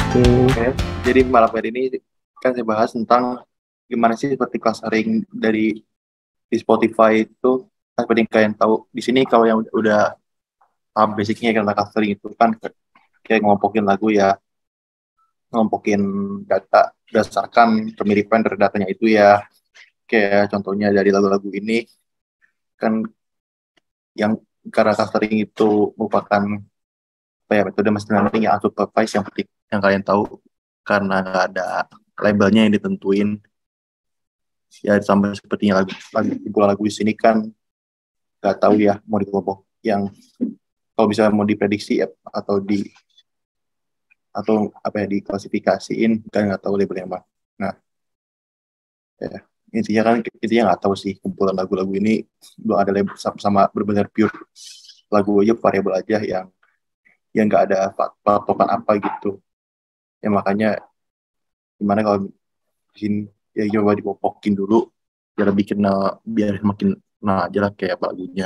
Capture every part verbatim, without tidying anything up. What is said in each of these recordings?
Hmm, Oke, jadi malam hari ini kan saya bahas tentang gimana sih seperti clustering dari di Spotify itu. Kan seperti yang kalian tahu di sini, kalau yang udah, udah paham basicnya tentang clustering itu kan kayak ngomongin lagu ya, ngomongin data berdasarkan kemiripan dari datanya itu ya. Kayak contohnya dari lagu-lagu ini kan, yang karena clustering itu merupakan apa ya, metode machine learning yang unsupervised, yang seperti yang kalian tahu, karena nggak ada labelnya yang ditentuin ya. Sampai sepertinya lagu lagu lagu di sini kan nggak tahu ya mau di kelompok yang, kalau bisa mau diprediksi ya, atau di atau apa ya, diklasifikasiin kan nggak tahu labelnya apa. Nah ya, intinya kan intinya nggak tahu sih, kumpulan lagu-lagu ini belum ada label sama, sama benar-benar pure lagu aja, variabel aja yang yang nggak ada patokan apa gitu ya. Makanya gimana kalau bikin ya, coba dipopokin dulu biar bikin uh, biar makin nah aja lah kayak apa lagunya.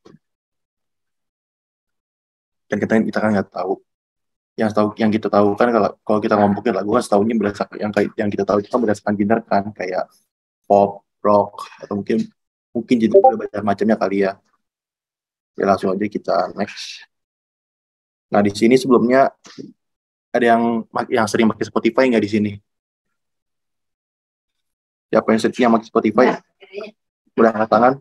Dan kita kita kan nggak tahu, yang tahu yang kita tahu kan, kalau kalau kita ngomongin lagu kan setahunya berdasarkan yang kayak yang kita tahu itu kan berdasarkan genre kan, kayak pop, rock, atau mungkin mungkin jadi berbagai macamnya kali ya. Ya langsung aja kita next. Nah di sini sebelumnya ada yang yang sering pakai Spotify nggak di sini? Siapa yang sering yang pakai Spotify? Udah angkat tangan.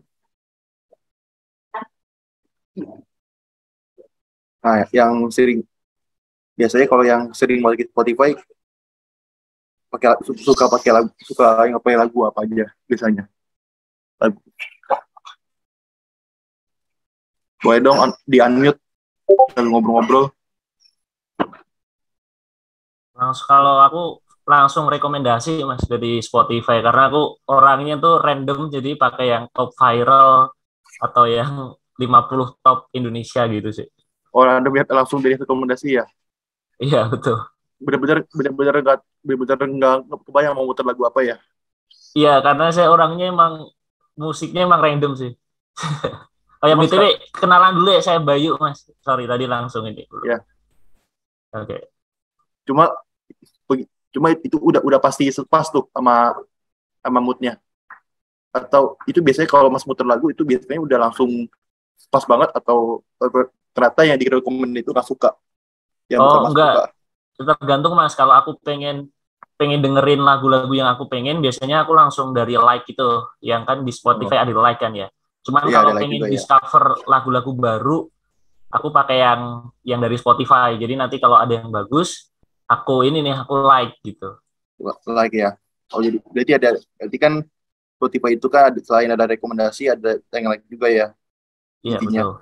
Nah yang sering, biasanya kalau yang sering pakai Spotify pakai suka pakai lagu, suka yang pakai lagu apa aja biasanya? Lagu. Boleh dong di unmute dan ngobrol-ngobrol. Langsung kalau aku langsung rekomendasi Mas dari Spotify karena aku orangnya tuh random jadi pakai yang top viral atau yang lima puluh top Indonesia gitu sih. Orang Anda lihat langsung dari rekomendasi ya. Iya betul. Benar-benar benar-benar nggak benar-benar nggak kebayang mau muter lagu apa ya. Iya karena saya orangnya emang musiknya emang random sih. Oh ya Cuma B T W suka kenalan dulu ya saya Bayu Mas. Sorry tadi langsung ini dulu. ya. Oke. Cuma cuma itu udah udah pasti pas tuh sama sama moodnya. Atau itu biasanya kalau Mas muter lagu itu biasanya udah langsung pas banget, atau ternyata yang direkomend itu nggak suka, yang bukan Oh Mas enggak, suka. tergantung Mas. Kalau aku pengen pengen dengerin lagu-lagu yang aku pengen, biasanya aku langsung dari like itu, yang kan di Oh, Spotify ada like kan ya. Cuman iya ada kalau like pengen juga ya. discover lagu-lagu baru, aku pakai yang yang dari Spotify. Jadi nanti kalau ada yang bagus, aku ini nih aku like gitu. Like ya. Oh jadi berarti ada, berarti kan Spotify itu kan ada, selain ada rekomendasi ada yang like juga ya Iya intinya. betul.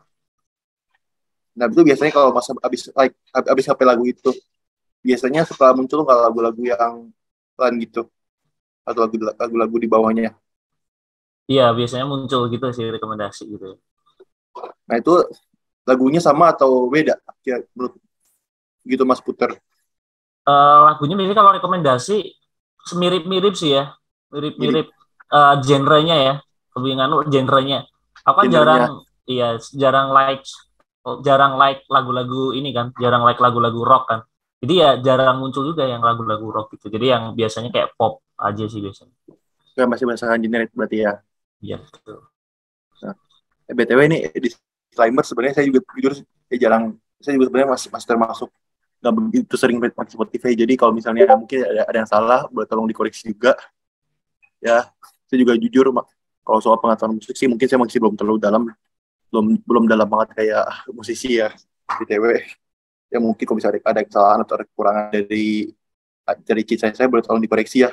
Nah itu biasanya kalau Mas habis like habis H P lagu itu, biasanya suka muncul nggak lagu-lagu yang lain gitu, atau lagu lagu-lagu di bawahnya. Iya biasanya muncul gitu sih rekomendasi gitu. Nah itu lagunya sama atau beda ya menurut gitu Mas puter? Uh, lagunya biasanya kalau rekomendasi semirip-mirip sih ya, Mirip mirip-mirip uh, genrenya ya, lebih nganu genrenya. Aku kan jarang, genrenya. iya jarang like, jarang like lagu-lagu ini kan, jarang like lagu-lagu rock kan. Jadi ya jarang muncul juga yang lagu-lagu rock gitu. Jadi yang biasanya kayak pop aja sih biasanya. Nggak, masih berdasarkan genre berarti ya. Iya betul. Nah, eh, B T W ini disclaimer, sebenarnya saya juga jujur ya jarang, saya juga sebenarnya masih masih termasuk nggak begitu sering pakai Spotify. Jadi kalau misalnya mungkin ada, ada yang salah, boleh tolong dikoreksi juga ya. Saya juga jujur kalau soal pengetahuan musik sih mungkin saya masih belum terlalu dalam, belum belum dalam banget kayak musisi ya B T W. Ya mungkin kalau bisa ada, ada kesalahan atau ada kekurangan dari dari kisah saya, boleh tolong dikoreksi ya.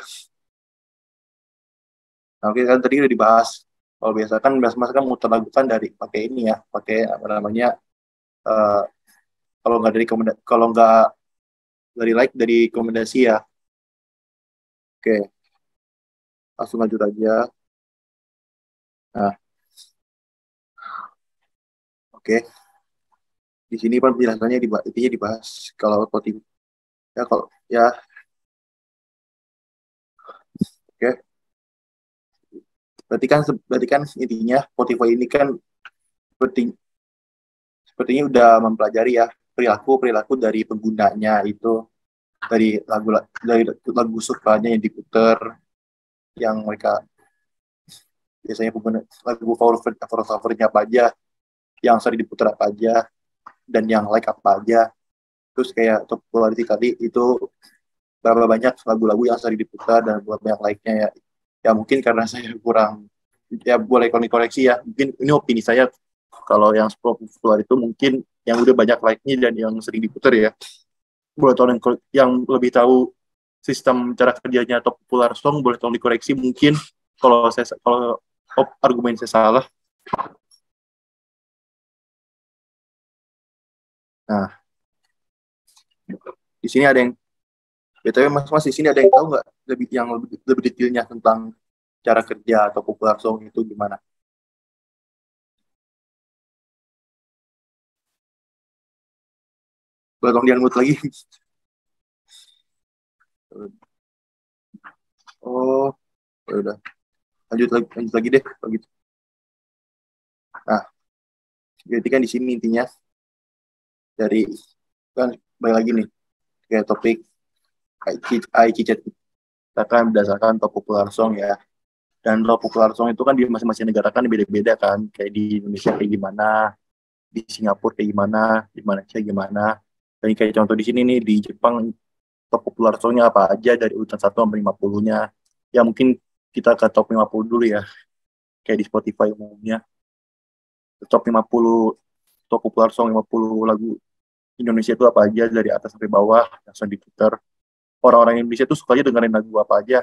Nah, oke kan tadi udah dibahas. Kalau biasa kan mas-mas kan muter lagu kan dari pakai ini ya, pakai apa namanya, uh, kalau nggak dari komenda- kalau nggak dari like, dari rekomendasi ya. Oke, langsung lanjut aja. Nah, oke. Di sini kan penjelasannya dibahas, intinya dibahas kalau Spotify ya, kalau ya oke. Berarti kan berarti kan intinya Spotify ini kan seperti sepertinya udah mempelajari ya perilaku perilaku dari penggunanya itu. dari lagu dari lagu sukanya yang diputer, yang mereka biasanya punya lagu favorit favoritnya apa aja, yang sering diputar apa aja, dan yang like apa aja. Terus kayak top quality tadi itu berapa banyak lagu-lagu yang sering diputar dan buat banyak like-nya ya. Ya mungkin karena saya kurang, ya boleh kalau koreksi ya. Mungkin ini opini saya, kalau yang populer itu mungkin yang udah banyak like-nya dan yang sering diputar ya. Boleh tolong yang lebih tahu sistem cara kerjanya top popular song, boleh tolong dikoreksi mungkin kalau saya kalau argumen saya salah. Nah, di sini ada yang B T W Mas Mas di sini ada yang tahu nggak lebih yang lebih, lebih detailnya tentang cara kerja atau popular song itu gimana? Boleh tolong diunmute lagi. Oh, ya udah. Lanjut lagi, lanjut lagi deh kalau gitu. Nah, jadi kan di sini intinya dari kan balik lagi nih kayak topik I C chat kita kan berdasarkan top popular song ya. Dan top popular song itu kan di masing-masing negara kan beda-beda kan. Kayak di Indonesia kayak gimana, di Singapura kayak gimana, di Malaysia gimana. Dan kayak contoh di sini nih di Jepang top popular songnya apa aja dari urutan satu sampai lima puluh-nya. Ya mungkin kita ke top lima puluh dulu ya. Kayak di Spotify umumnya. Top lima puluh, top popular song lima puluh lagu Indonesia itu apa aja dari atas sampai bawah yang sering diputar. Orang-orang Indonesia tuh sukanya dengerin lagu apa aja.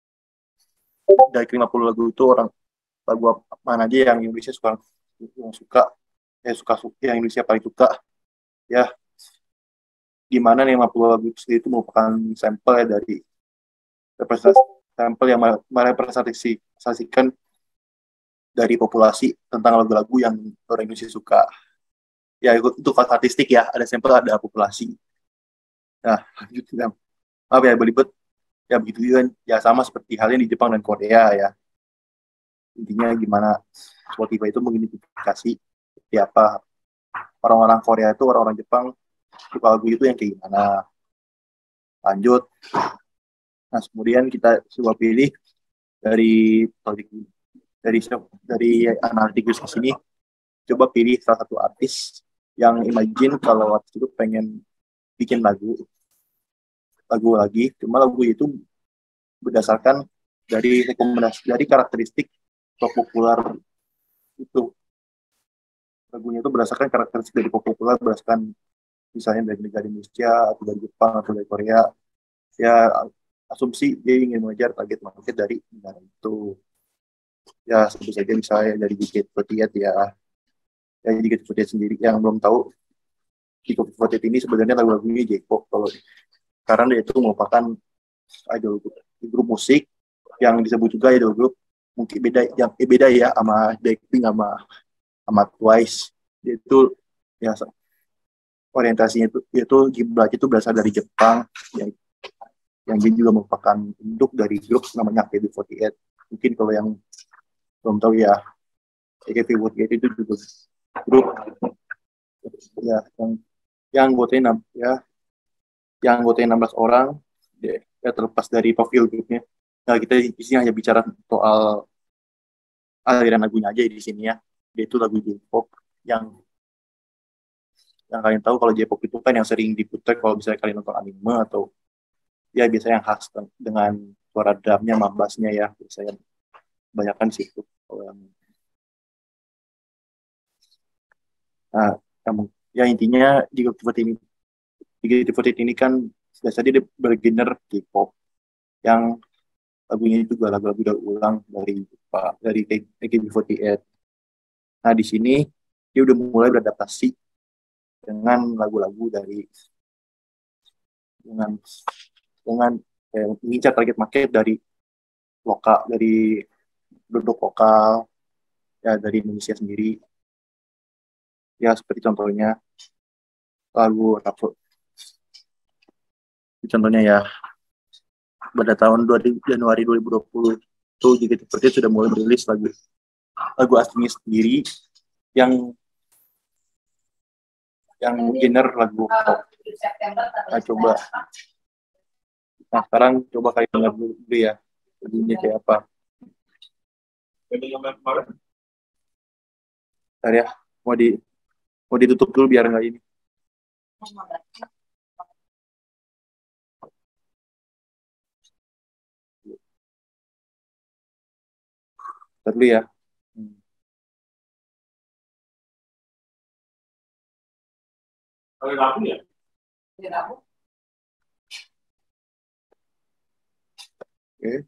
Dari lima puluh lagu itu orang lagu mana aja yang Indonesia suka yang suka ya suka yang Indonesia paling suka ya, gimana nih lima puluh lagu itu merupakan sampel ya dari representasi sampel yang merepresentasikan dari populasi tentang lagu-lagu yang orang Indonesia suka. Ya itu, itu statistik ya, ada sampel ada populasi. Nah, lanjut ya. Apa ya belibet ya begitu kan ya, sama seperti halnya di Jepang dan Korea ya. Intinya gimana Spotify itu mengidentifikasi seperti apa orang-orang Korea itu, orang-orang Jepang suka lagu itu yang kayak gimana. Lanjut. Nah, kemudian kita coba pilih dari dari dari analitikus di sini, coba pilih salah satu artis yang imagine kalau artis itu pengen bikin lagu lagu lagi, cuma lagu itu berdasarkan dari rekomendasi dari karakteristik pop populer itu. Lagunya itu berdasarkan karakteristik dari pop populer, berdasarkan misalnya dari negara Indonesia atau dari Jepang atau dari Korea. Ya asumsi dia ingin mengejar target market dari negara itu. Ya sebut saja misalnya dari J K T empat delapan ya. Ya J K T empat delapan sendiri yang belum tahu, J K T empat delapan ini sebenarnya lagu-lagunya J-pop kalau karena dia itu merupakan idol grup musik yang disebut juga idol grup, mungkin beda yang eh, beda ya sama Blackpink sama sama Twice. Dia itu ya orientasinya itu itu Gibran itu berasal dari Jepang yang yang dia juga merupakan induk dari grup namanya A K B empat delapan. Mungkin kalau yang belum tahu ya, A K B empat delapan itu juga grup ya yang yang anggotanya ya yang anggotanya enam belas orang ya, ya terlepas dari profil grupnya. Nah, kita di sini hanya bicara soal aliran lagunya aja di sini ya. Yaitu lagu J-pop yang yang kalian tahu kalau J-pop itu kan yang sering diputar kalau misalnya kalian nonton anime atau ya biasanya yang khas dengan suara drumnya, mambasnya ya biasanya kebanyakan sih itu. Yang, nah, yang, ya intinya di G T ini di G T ini kan biasanya dia bergener K-pop yang lagunya itu juga lagu-lagu udah ulang dari Pak dari A K B empat delapan. Nah di sini dia udah mulai beradaptasi dengan lagu-lagu dari dengan dengan eh, mengincar target market dari lokal dari produk lokal ya dari Indonesia sendiri ya, seperti contohnya lagu apa contohnya ya pada tahun dua ribu, Januari dua ribu dua puluh itu J K T empat delapan sudah mulai merilis lagu lagu aslinya sendiri yang yang genre lagu pop. Nah, coba Nah, sekarang coba kalian dengar dulu ya. Bunyinya kayak apa. Bentar ya. Mau, di, mau ditutup dulu biar nggak ini. Bentar dulu ya. Kalau lampu ya? Oke.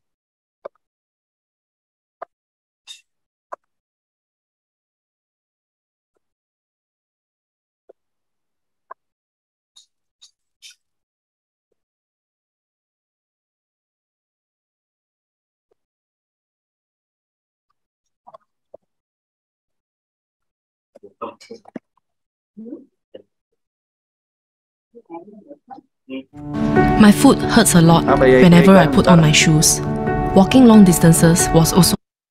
My foot hurts a lot whenever I put on my shoes. Walking long distances was also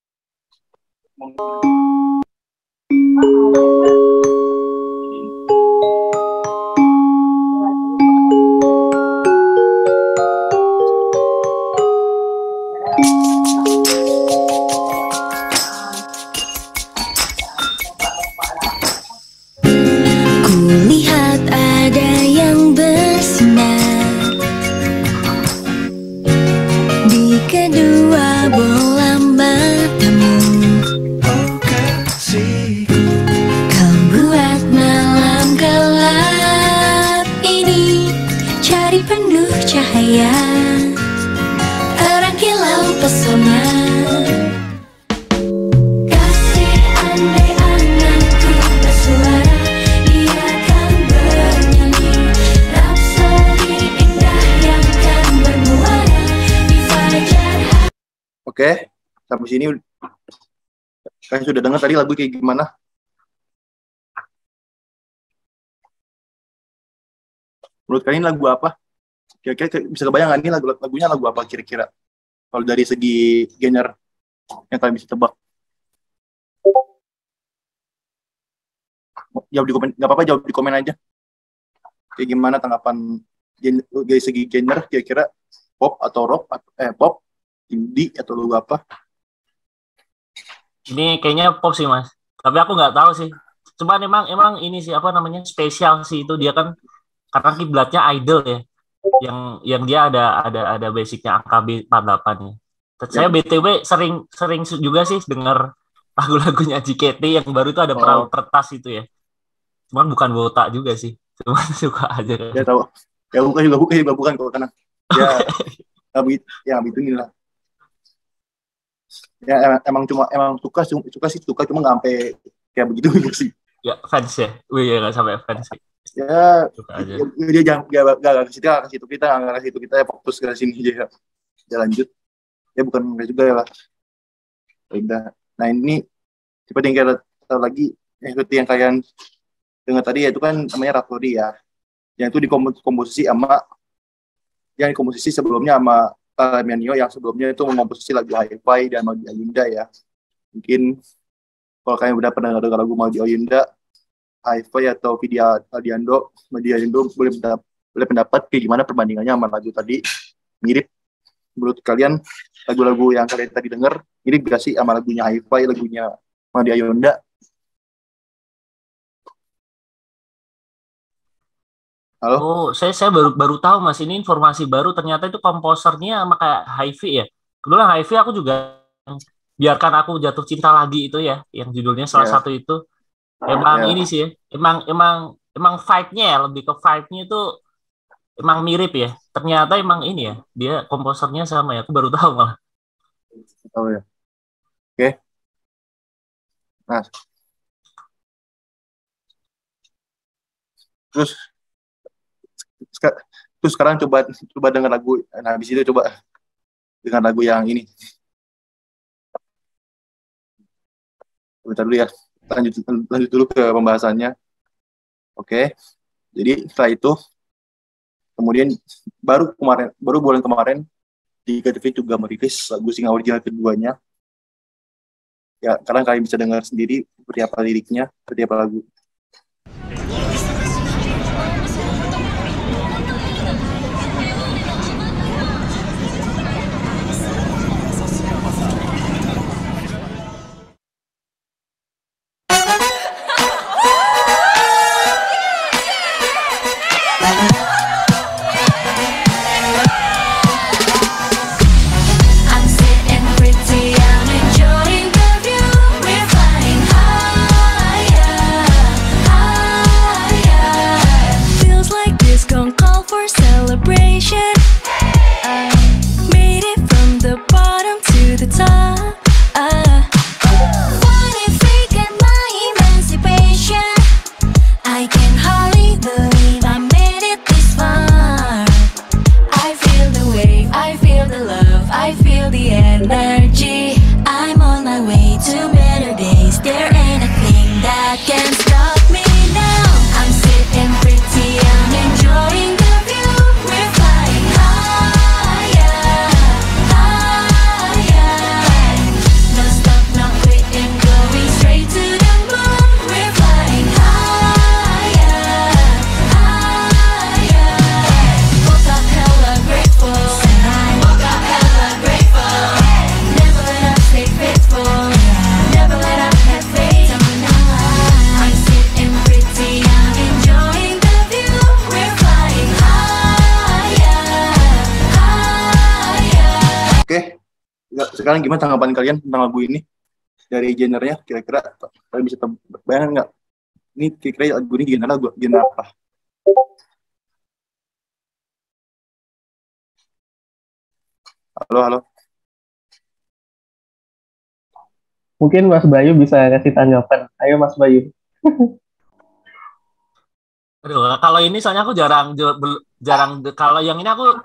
Kulihat ada yang bersinar di kedua bola matamu. Kau buat malam gelap ini cari penuh cahaya, terang kilau pesona. Kasih andai anganku bersuara, dia akan bernyanyi rapsodi indah yang kan bermuara di fajar. Oke, sampai sini kalian sudah dengar tadi lagu kayak gimana? Menurut kalian lagu apa? Kira-kira bisa kebayang nggak nih lagu lagunya lagu apa kira-kira? Kalau dari segi genre yang kalian bisa tebak. Jawab di komen, nggak apa-apa jawab di komen aja. Kayak gimana tanggapan gen, dari segi genre kira-kira pop atau rock atau eh pop, indie atau lagu apa? Ini kayaknya pop sih mas, tapi aku nggak tahu sih. Cuman emang emang ini sih apa namanya spesial sih itu dia kan karena kiblatnya idol ya, yang yang dia ada ada ada basicnya A K B empat puluh delapan ya. Saya B T W sering sering juga sih dengar lagu-lagunya J K T yang baru itu ada perahu Oh. kertas itu ya. Cuman bukan botak juga sih, cuman suka aja. Ya tahu. Ya bukan juga bukan juga bukan kok karena ya lagu itu ya itu inilah. Ya emang, emang cuma emang suka suka sih suka cuma nggak sampai kayak begitu gitu sih. Ya fans ya, wih ya nggak sampai fans sih. Ya Suka aja. dia jangan nggak nggak ke situ ke situ kita nggak ke situ kita ya fokus ke sini aja ya. Ya lanjut. Ya bukan enggak juga ya lah. Udah. Nah ini seperti yang kita tahu lagi yang seperti yang kalian dengar tadi ya itu kan namanya Rhapsody ya. Yang itu dikomposisi sama yang dikomposisi sebelumnya sama Damianio yang sebelumnya itu mengkomposisi lagu Hi-Fi dan Maudy Ayunda ya. Mungkin kalau kalian udah pernah dengar lagu Maudy Ayunda, Hi-Fi atau Vidya Adiando, Maudy Ayunda boleh pendapat, boleh pendapat kayak gimana perbandingannya sama lagu tadi. Mirip menurut kalian lagu-lagu yang kalian tadi dengar mirip gak sih sama lagunya Hi-Fi, lagunya Maudy Ayunda? Halo? Oh, saya saya baru baru tahu mas ini informasi baru ternyata itu komposernya sama kayak Hi-Fi ya. Kebetulan Hi-Fi aku juga biarkan aku jatuh cinta lagi itu ya, yang judulnya salah Yeah. satu itu emang Yeah. ini sih, ya, emang emang emang vibe-nya ya lebih ke vibe-nya itu emang mirip ya. Ternyata emang ini ya, dia komposernya sama ya. Aku baru tahu malah. Oh ya. Oke. Nah. Terus Sek- terus sekarang coba coba dengar lagu. Nah, habis itu coba dengan lagu yang ini. Bentar dulu ya. Lanjut lanjut dulu ke pembahasannya. Oke. Jadi setelah itu kemudian baru kemarin baru bulan kemarin di K T V juga merilis lagu single original keduanya. Ya, sekarang kalian bisa dengar sendiri seperti apa liriknya, seperti apa lagu. emancipation. I made it from the bottom to the top. I finally figured my emancipation. I can hardly believe I made it this far. I feel the wave, I feel the love, I feel the energy. I'm on my way to better days. There ain't a thing that can stop me now. I'm sitting pretty, I'm enjoying the view. We're flying higher, higher. No stop, no quitting, going straight to the moon. We're flying higher, higher. Woke up hella grateful, woke up hella grateful. Never let up, stay faithful. Never let up, have faith. I'm sitting pretty, I'm enjoying the view. We're flying higher, higher. Oke, nggak- sekarang gimana tanggapan kalian tentang lagu ini? Dari genrenya, kira-kira kalian bisa teb- bayangkan nggak? Ini kira-kira lagu ini genre lagu genre apa? Halo, halo. Mungkin Mas Bayu bisa kasih tanggapan. Ayo Mas Bayu. Aduh, kalau ini soalnya aku jarang jo- bel- jarang kalau yang ini aku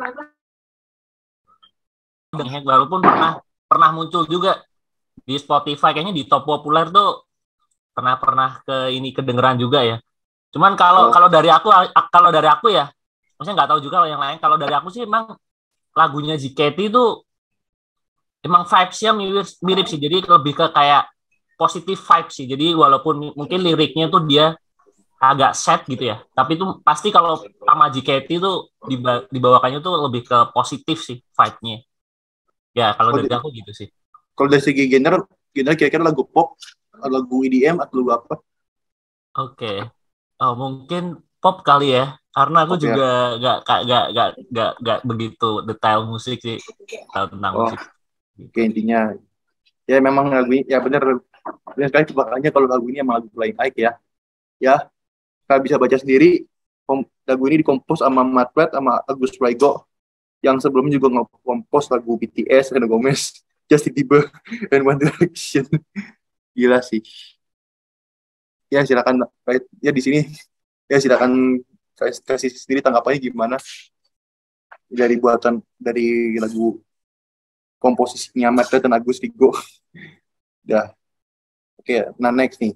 dengar, walaupun pernah pernah muncul juga di Spotify, kayaknya di top populer tuh pernah pernah ke ini kedengeran juga ya. Cuman kalau Oh. kalau dari aku kalau dari aku ya, maksudnya nggak tahu juga kalau yang lain. Kalau dari aku sih emang lagunya J K T itu emang vibes-nya mirip, mirip sih. Jadi lebih ke kayak positif vibes sih. Jadi walaupun mi- mungkin liriknya tuh dia agak sad gitu ya, tapi itu pasti kalau sama J K T itu diba- dibawakannya tuh lebih ke positif sih vibe-nya. Ya kalau Oh, dari jadi- aku gitu sih. Kalau dari segi genre, genre kira-kira lagu pop, lagu E D M atau lagu apa? Oke. Oh, mungkin pop kali ya. Karena aku Pop ya? juga gak, gak, gak, gak, gak, gak begitu detail musik sih. Tahu tentang Oh. musik. Oke, intinya ya memang lagu ini ya benar benar sekali makanya kalau lagu ini emang lagu Flying High ya. Ya, kalian bisa baca sendiri kom- lagu ini dikompos sama Matt Platt sama Agus Prygo yang sebelumnya juga nge-compose lagu B T S, Selena Gomez, Justin Bieber, dan One Direction. Gila sih. Ya silakan ya di sini ya silakan kasih, kasih sendiri tanggapannya gimana dari buatan dari lagu komposisinya Matt Platt dan Agus Prygo. Udah. Oke, nah next nih.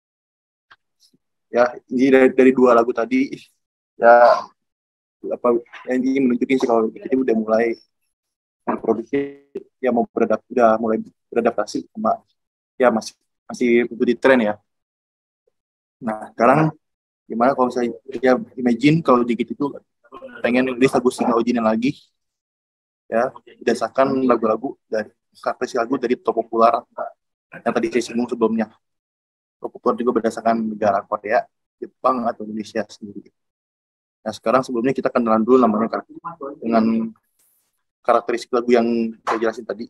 Ya, ini dari, dari dua lagu tadi ya apa yang ini menunjukin sih kalau kita udah mulai memproduksi ya mau beradap udah mulai beradaptasi sama ya masih masih di tren ya. Nah, sekarang gimana kalau saya ya imagine kalau dikit itu pengen rilis lagu single original lagi ya berdasarkan lagu-lagu dari kategori lagu dari top populer yang tadi saya singgung sebelumnya. Top populer juga berdasarkan negara Korea, Jepang atau Indonesia sendiri. Nah sekarang sebelumnya kita kenalan dulu namanya kan dengan karakteristik lagu yang saya jelasin tadi.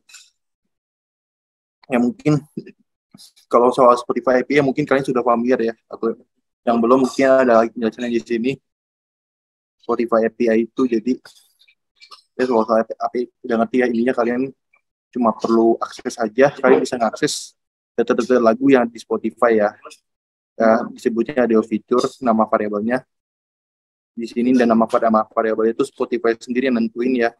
Ya mungkin kalau soal Spotify A P I ya mungkin kalian sudah familiar ya, atau yang belum mungkin ada lagi penjelasan di sini. Spotify A P I itu jadi ya soal A P I udah ngerti ya, ininya kalian cuma perlu akses saja, kalian bisa mengakses data-data lagu yang di Spotify ya. Ya disebutnya audio feature, nama variabelnya di sini dan nama pada nama variabel itu Spotify sendiri yang nentuin ya.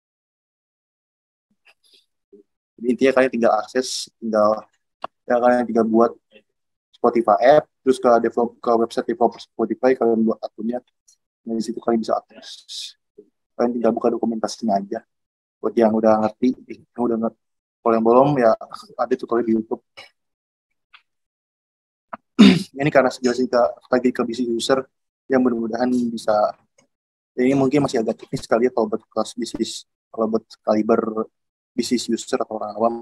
Intinya kalian tinggal akses, tinggal ya kalian tinggal buat Spotify app, terus ke develop ke website developer Spotify kalian buat akunnya. Nah, di situ kalian bisa akses. Kalian tinggal buka dokumentasinya aja. Buat yang udah ngerti, yang udah ngerti. Kalau yang belum ya ada tutorial di YouTube. Ini karena sejelasin ke lagi ke bisnis user yang mudah-mudahan bisa. Ini mungkin masih agak teknis sekali ya kalau buat kelas bisnis, kalau buat kaliber bisnis user atau orang awam.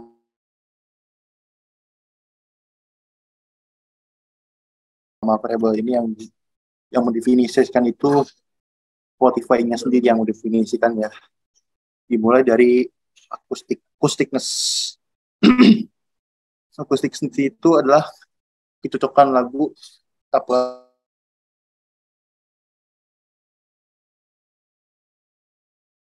Nama variabel ini yang yang mendefinisikan itu Spotify-nya sendiri yang mendefinisikan ya. Dimulai dari akustik, akustikness. Akustik sendiri itu adalah kecocokan lagu apa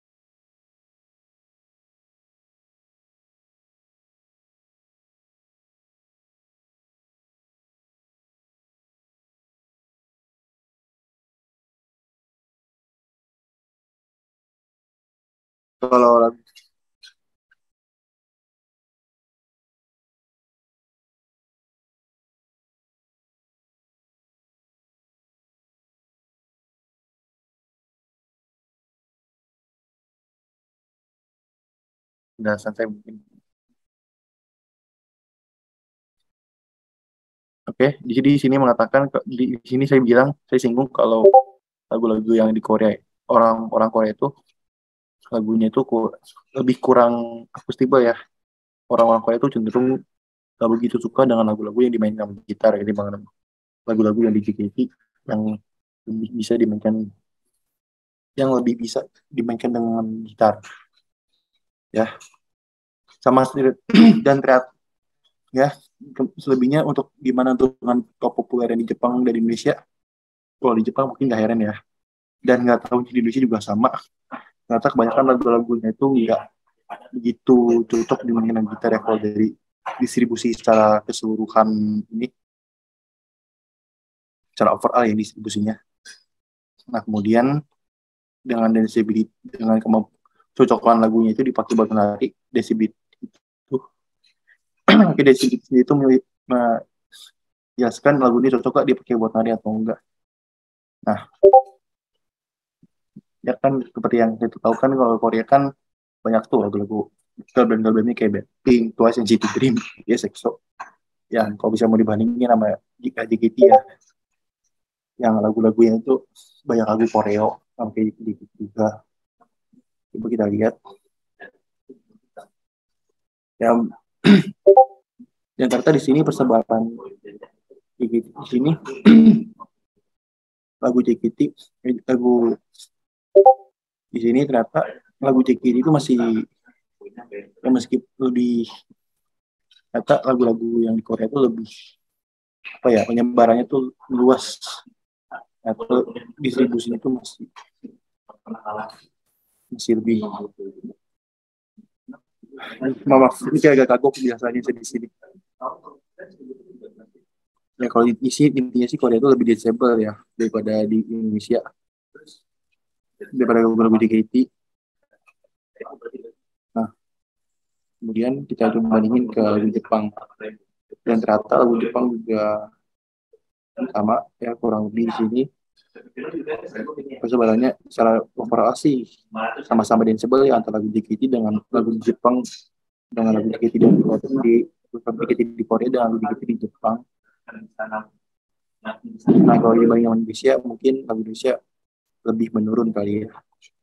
Kalau lagu udah santai mungkin. Oke, di sini di sini mengatakan di sini saya bilang saya singgung kalau lagu-lagu yang di Korea orang-orang Korea itu lagunya itu ku- lebih kurang akustik ya. Orang-orang Korea itu cenderung gak begitu suka dengan lagu-lagu yang dimainkan dengan gitar ini bang lagu-lagu yang di J K T yang lebih bisa dimainkan yang lebih bisa dimainkan dengan gitar ya sama sendiri dan teriak ya selebihnya untuk gimana untuk dengan kepopuleran di Jepang dan Indonesia. Kalau di Jepang mungkin gak heran ya, dan nggak tahu di Indonesia juga sama, ternyata kebanyakan lagu-lagunya itu nggak begitu cocok dimainkan dengan gitar ya kalau dari distribusi secara keseluruhan ini, secara overall ya distribusinya. Nah kemudian dengan density dengan kecocokan lagunya itu dipakai buat menarik desibit itu oke desibit itu menjelaskan lagu ini cocok gak dipakai buat nari atau enggak. Nah ya kan seperti yang kita tahu kan kalau Korea kan banyak tuh lagu-lagu girl band girl bandnya kayak Blackpink, Twice, N C T Dream, ya EXO. Ya kalau bisa mau dibandingin sama J K T ya, yang lagu-lagunya itu banyak lagu koreo sampai dikit juga. Coba kita lihat. Ya, yang ternyata di sini persebaran J K T di sini lagu J K T, lagu di sini ternyata lagu J K T itu masih ya meski lebih ternyata lagu-lagu yang di Korea itu lebih apa ya penyebarannya tuh luas atau distribusinya itu masih masih lebih maaf ini kayak agak kagok biasanya di sini ya kalau di sini intinya sih Korea itu lebih disable ya daripada di Indonesia daripada lagu-lagu J K T. Nah kemudian kita coba bandingin ke lagu Jepang dan ternyata lagu Jepang juga sama ya kurang lebih di sini persebarannya secara overall sih sama-sama danceable ya antara lagu J K T dengan lagu Jepang dengan lagu J K T di di J K T di Korea dan lagu J K T di Jepang. Nah kalau dibanding dengan Indonesia mungkin lagu Indonesia lebih menurun kali ya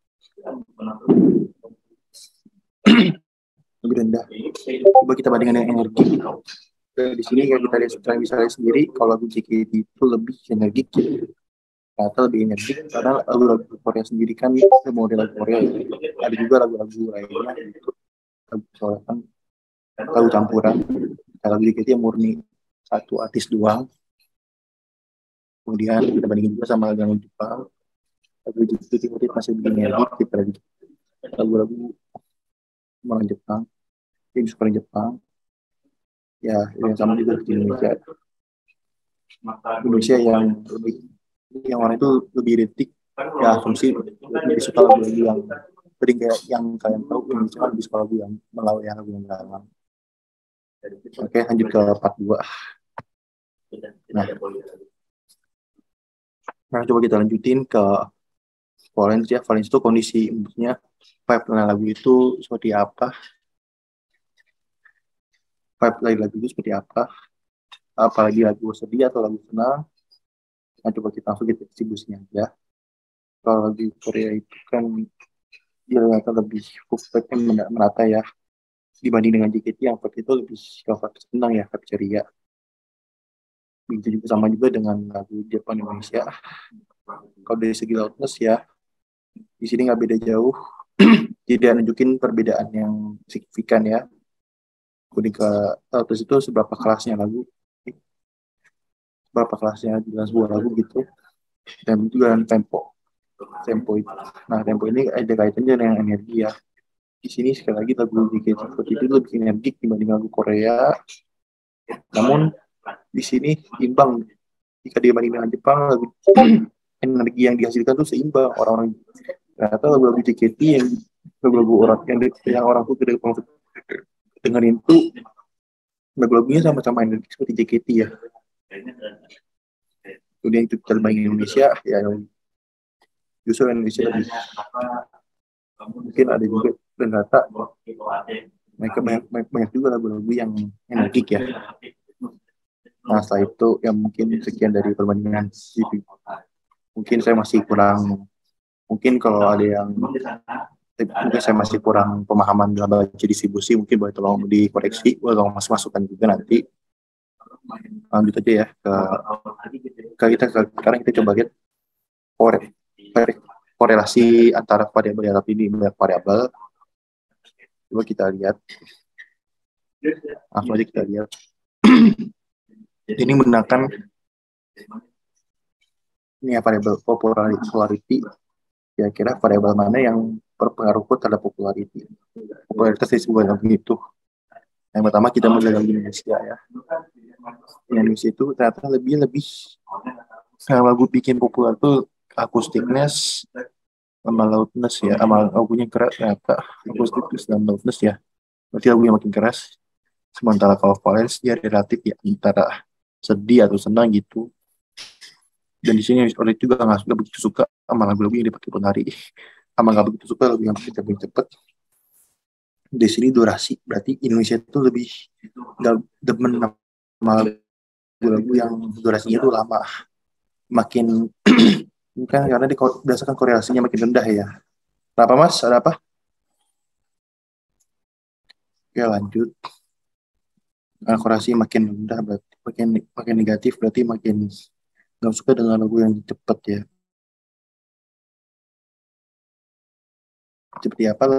lebih rendah. Coba kita bandingkan dengan energi. Di sini yang kita lihat secara bisa lihat sendiri kalau lagu J K T itu lebih energik ternyata lebih energik karena lagu-lagu Korea sendiri kan model lagu Korea ada juga lagu-lagu lainnya itu lagu soalnya lagu campuran lagu J K T yang murni satu artis doang. Kemudian kita bandingin juga sama lagu Jepang lagu J K T masih lebih energik daripada lagu-lagu orang Jepang tim sekolah Jepang ya yang sama juga di Indonesia Indonesia yang lebih yang orang itu lebih retik ya asumsi lebih suka lagu-lagu yang sering kayak yang kalian tahu Indonesia kan lebih suka lagu yang melawan yang lagu yang dalam. Oke lanjut ke part dua. Nah, nah coba kita lanjutin ke Valence ya. Valence itu kondisi maksudnya vibe lagu itu seperti apa, vibe lagu itu seperti apa, apalagi lagu sedih atau lagu senang. Nah coba kita langsung kita distribusinya ya. Kalau di Korea itu kan dia ternyata lebih vibe-nya merata ya dibanding dengan J K T yang vibe itu lebih vibe senang ya, vibe ceria. Begitu juga sama juga dengan lagu Jepang Indonesia. Kalau dari segi loudness ya di sini nggak beda jauh, tidak nunjukin perbedaan yang signifikan ya. Kemudian ke loudness itu seberapa kelasnya lagu, seberapa kelasnya dalam sebuah lagu gitu, dan juga dengan tempo, tempo itu. Nah tempo ini ada kaitannya dengan energi ya. Di sini sekali lagi lagu J K T itu lebih energik dibanding lagu Korea. Namun di sini imbang jika dibanding dengan Jepang lagu energi yang dihasilkan tuh seimbang orang-orang ternyata lagu-lagu J K T yang lagu-lagu orang yang, yang orang tuh gede banget dengerin tuh lagu-lagunya sama-sama energi seperti J K T ya. Kemudian itu terbang Indonesia ya, justru Indonesia lebih mungkin ada juga dan rata mereka banyak, banyak banyak juga lagu-lagu yang energik ya. Nah setelah itu yang mungkin sekian dari perbandingan G P. Mungkin saya masih kurang, mungkin kalau ada yang mungkin saya masih kurang pemahaman dalam baca distribusi, mungkin boleh tolong dikoreksi, boleh tolong masuk masukan juga nanti. Lanjut aja ya ke, ke kita ke, sekarang kita coba lihat kore, korelasi antara variabel ini banyak variabel. Coba kita lihat, langsung aja kita lihat. Ini menggunakan ini ya variabel popularity. Kira-kira variabel mana yang berpengaruh terhadap popularity, popularitas dari sebuah lagu itu. Yang pertama kita mulai dari Indonesia ya. Indonesia itu ternyata lebih lebih kalau lagu bikin populer tuh akustikness sama loudness ya, sama lagunya keras ternyata akustikness dan loudness ya. Berarti lagunya makin keras. Sementara kalau valence dia relatif ya antara sedih atau senang gitu. Dan di sini orang juga nggak begitu suka sama lagu-lagu yang dipakai penari, sama nggak begitu suka lagu yang cepet cepet. Di sini durasi, berarti Indonesia itu lebih nggak demen sama lagu-lagu yang durasinya itu lama, makin kan karena di berdasarkan korelasinya makin rendah ya. Kenapa mas? Ada apa? Oke lanjut. Nah, korelasi makin rendah berarti makin makin negatif, berarti makin nggak suka dengan lagu yang cepat ya. Seperti apa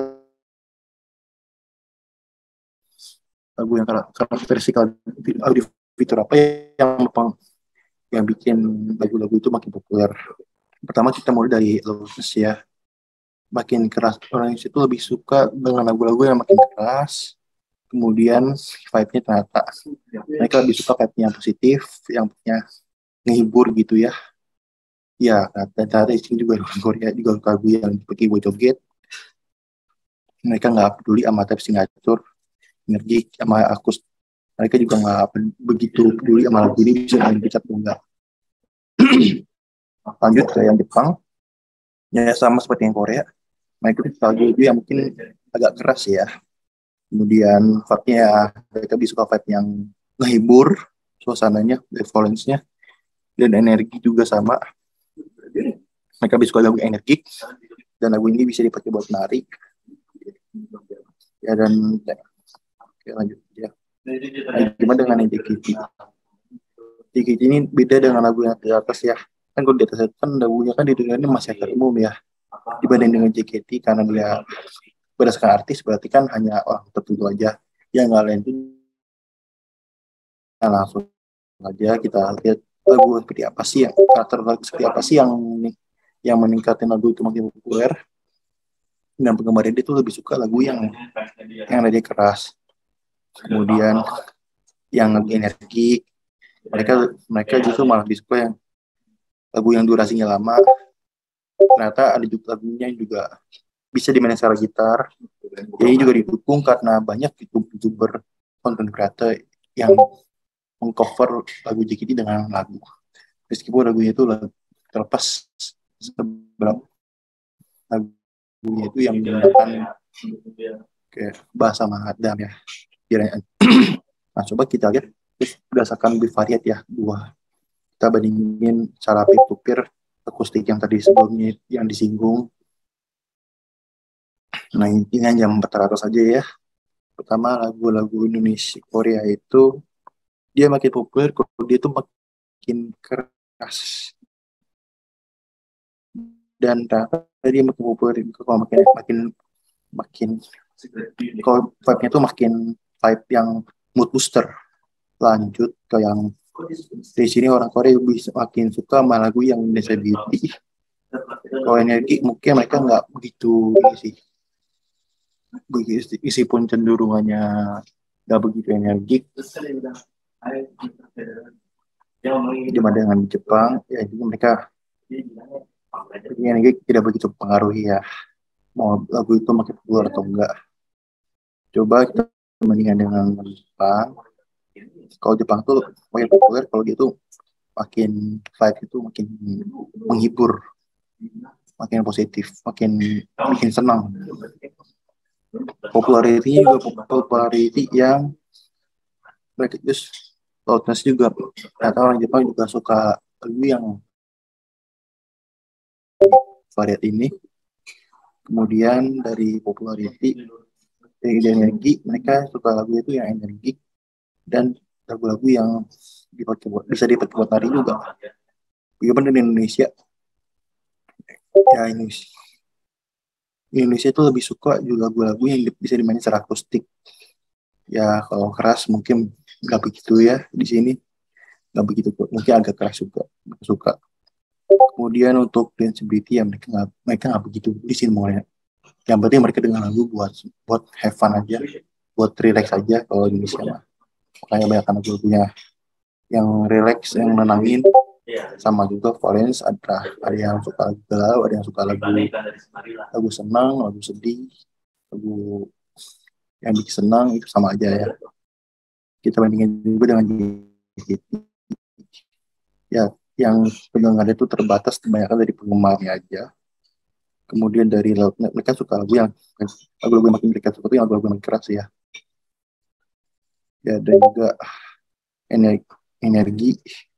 lagu yang karakteristik audio fitur apa yang yang bikin lagu-lagu itu makin populer? Pertama kita mulai dari loudness ya. Makin keras, orang itu lebih suka dengan lagu-lagu yang makin keras. Kemudian vibe-nya ternyata mereka lebih suka vibe-nya yang positif, yang punya ngehibur gitu ya. Ya, dan ternyata di sini juga Korea juga lagu yang dipakai buat joget. Mereka nggak peduli sama type signature, energi sama akus. Mereka juga nggak begitu peduli sama lagu ini bisa main dicat atau enggak. Lanjut ke yang Jepang. Ya sama seperti yang Korea. Mereka itu lagu yang mungkin agak keras ya. Kemudian vibe-nya mereka bisa suka vibe yang ngehibur, suasananya, valence-nya, dan energi juga sama. Mereka bisa suka lagu energik, dan lagu ini bisa dipakai buat nari. Ya dan ya. Oke lanjut ya. Nah, gimana dengan yang J K T? J K T ini beda dengan lagu yang di atas ya. Kan kalau di atas itu kan lagunya kan didengarnya masih agak umum ya. Dibanding dengan J K T karena dia berdasarkan artis berarti kan hanya orang tertentu aja. Yang nggak lain itu nah, langsung aja kita lihat lagu seperti apa sih yang karakter lagu seperti apa sih yang yang meningkatkan lagu itu makin populer. Dan penggemar dia itu lebih suka lagu yang yang nada keras, kemudian yang lebih energi. Mereka mereka justru malah lebih suka yang lagu yang durasinya lama. Ternyata ada juga lagunya yang juga bisa dimainkan secara gitar. Jadi juga didukung karena banyak youtuber content creator yang mengcover lagu J K T dengan lagu. Meskipun lagunya itu terlepas seberapa lagunya itu yang menggunakan kayak bahasa Mahadam ya. Nah coba kita lihat berdasarkan bivariat ya dua. Kita bandingin cara peer-to-peer akustik yang tadi sebelumnya yang disinggung. Nah ini hanya empat ratus saja ya. Pertama lagu-lagu Indonesia Korea itu dia makin populer kalau dia itu makin keras. Dan ternyata dia makin populer kalau makin makin makin kalau vibe-nya itu makin vibe yang mood booster. Lanjut ke yang di sini orang Korea bisa makin suka sama lagu yang Indonesia Beauty. Kalau energi mungkin mereka nggak begitu ini sih. Begitu meskipun cenderungannya nggak begitu energik. Gimana dengan Jepang? Ya itu mereka energi tidak begitu pengaruhi ya. mau lagu itu makin populer atau enggak. Coba kita bandingkan dengan Jepang. Kalau Jepang tuh makin populer, kalau dia tuh makin vibe itu makin menghibur, makin positif, makin makin senang. Popularity juga popularity yang mereka just loudness juga. Atau orang Jepang juga suka lagu yang variat ini. Kemudian dari popularity, dari energi, mereka suka lagu itu yang energi dan lagu-lagu yang dipakai buat, bisa dipakai buat nari juga. Bagaimana di Indonesia? Ya Indonesia, Indonesia itu lebih suka juga lagu-lagu yang bisa dimainin secara akustik. Ya kalau keras mungkin nggak begitu ya di sini, nggak begitu, mungkin agak keras juga, suka. Kemudian untuk danceability ya mereka nggak mereka nggak begitu di sini semuanya. Yang penting mereka dengan lagu buat buat have fun aja, buat relax aja kalau di Indonesia mah. Makanya banyak lagu-lagunya yang relax, yang menenangin. Sama juga Valens, ada ada yang suka lagu galau, ada yang suka lagu lagu senang, lagu sedih, lagu yang bikin senang, itu sama aja ya. Kita bandingin juga dengan J K T. Ya, yang pendengarnya itu terbatas, kebanyakan dari penggemarnya aja. Kemudian dari mereka suka lagu yang lagu-lagu yang makin mereka suka itu yang lagu-lagu yang keras ya. Ya, dan juga energi, energi.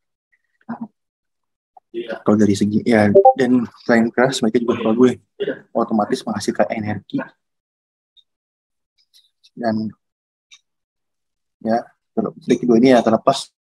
Kalau dari segi ya, dan selain keras mereka juga suka gue otomatis menghasilkan energi. Dan ya, dari kedua ini ya terlepas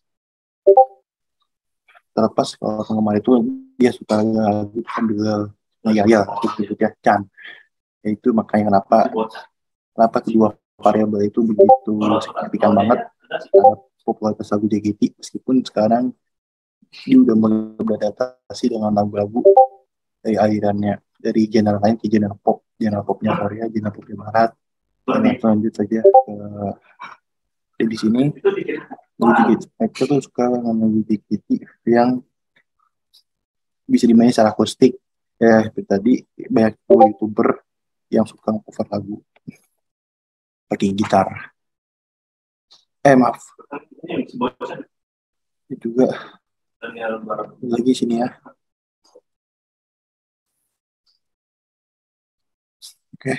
terlepas kalau penggemar itu dia suka lagu sambil ngayal gitu ya Chan. Itu makanya kenapa kenapa kedua variabel itu begitu signifikan banget terhadap popularitas lagu J K T, meskipun sekarang dia udah mulai beradaptasi dengan lagu-lagu dari alirannya, dari genre lain ke genre pop, genre popnya Korea, genre popnya Barat. Dan lanjut saja ke di sini lagu J K T, mereka tuh suka dengan lagu J K T yang bisa dimainin secara akustik. Ya, seperti tadi banyak youtuber yang suka cover lagu pakai gitar. Eh maaf. Ini juga lagi sini ya. Oke.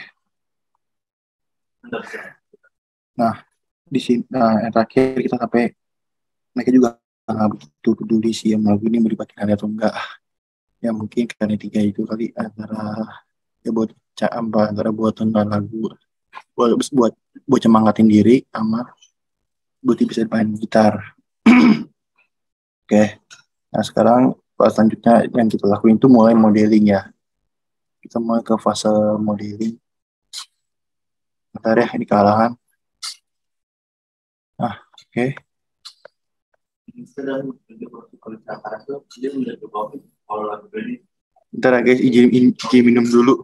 Nah, di sini nah, yang terakhir kita sampai mereka juga nggak begitu peduli sih yang lagu ini mau dipakai hari atau enggak. Ya mungkin karena tiga itu kali antara ya buat camba antara buat tentang lagu buat buat buat semangatin diri sama buat bisa main gitar. Oke. Nah sekarang fase selanjutnya yang kita lakuin itu mulai modeling ya. Kita mulai ke fase modeling. Bentar ya, ini kalangan. Nah, oke. Okay. Bentar ya guys, izin, izin minum dulu.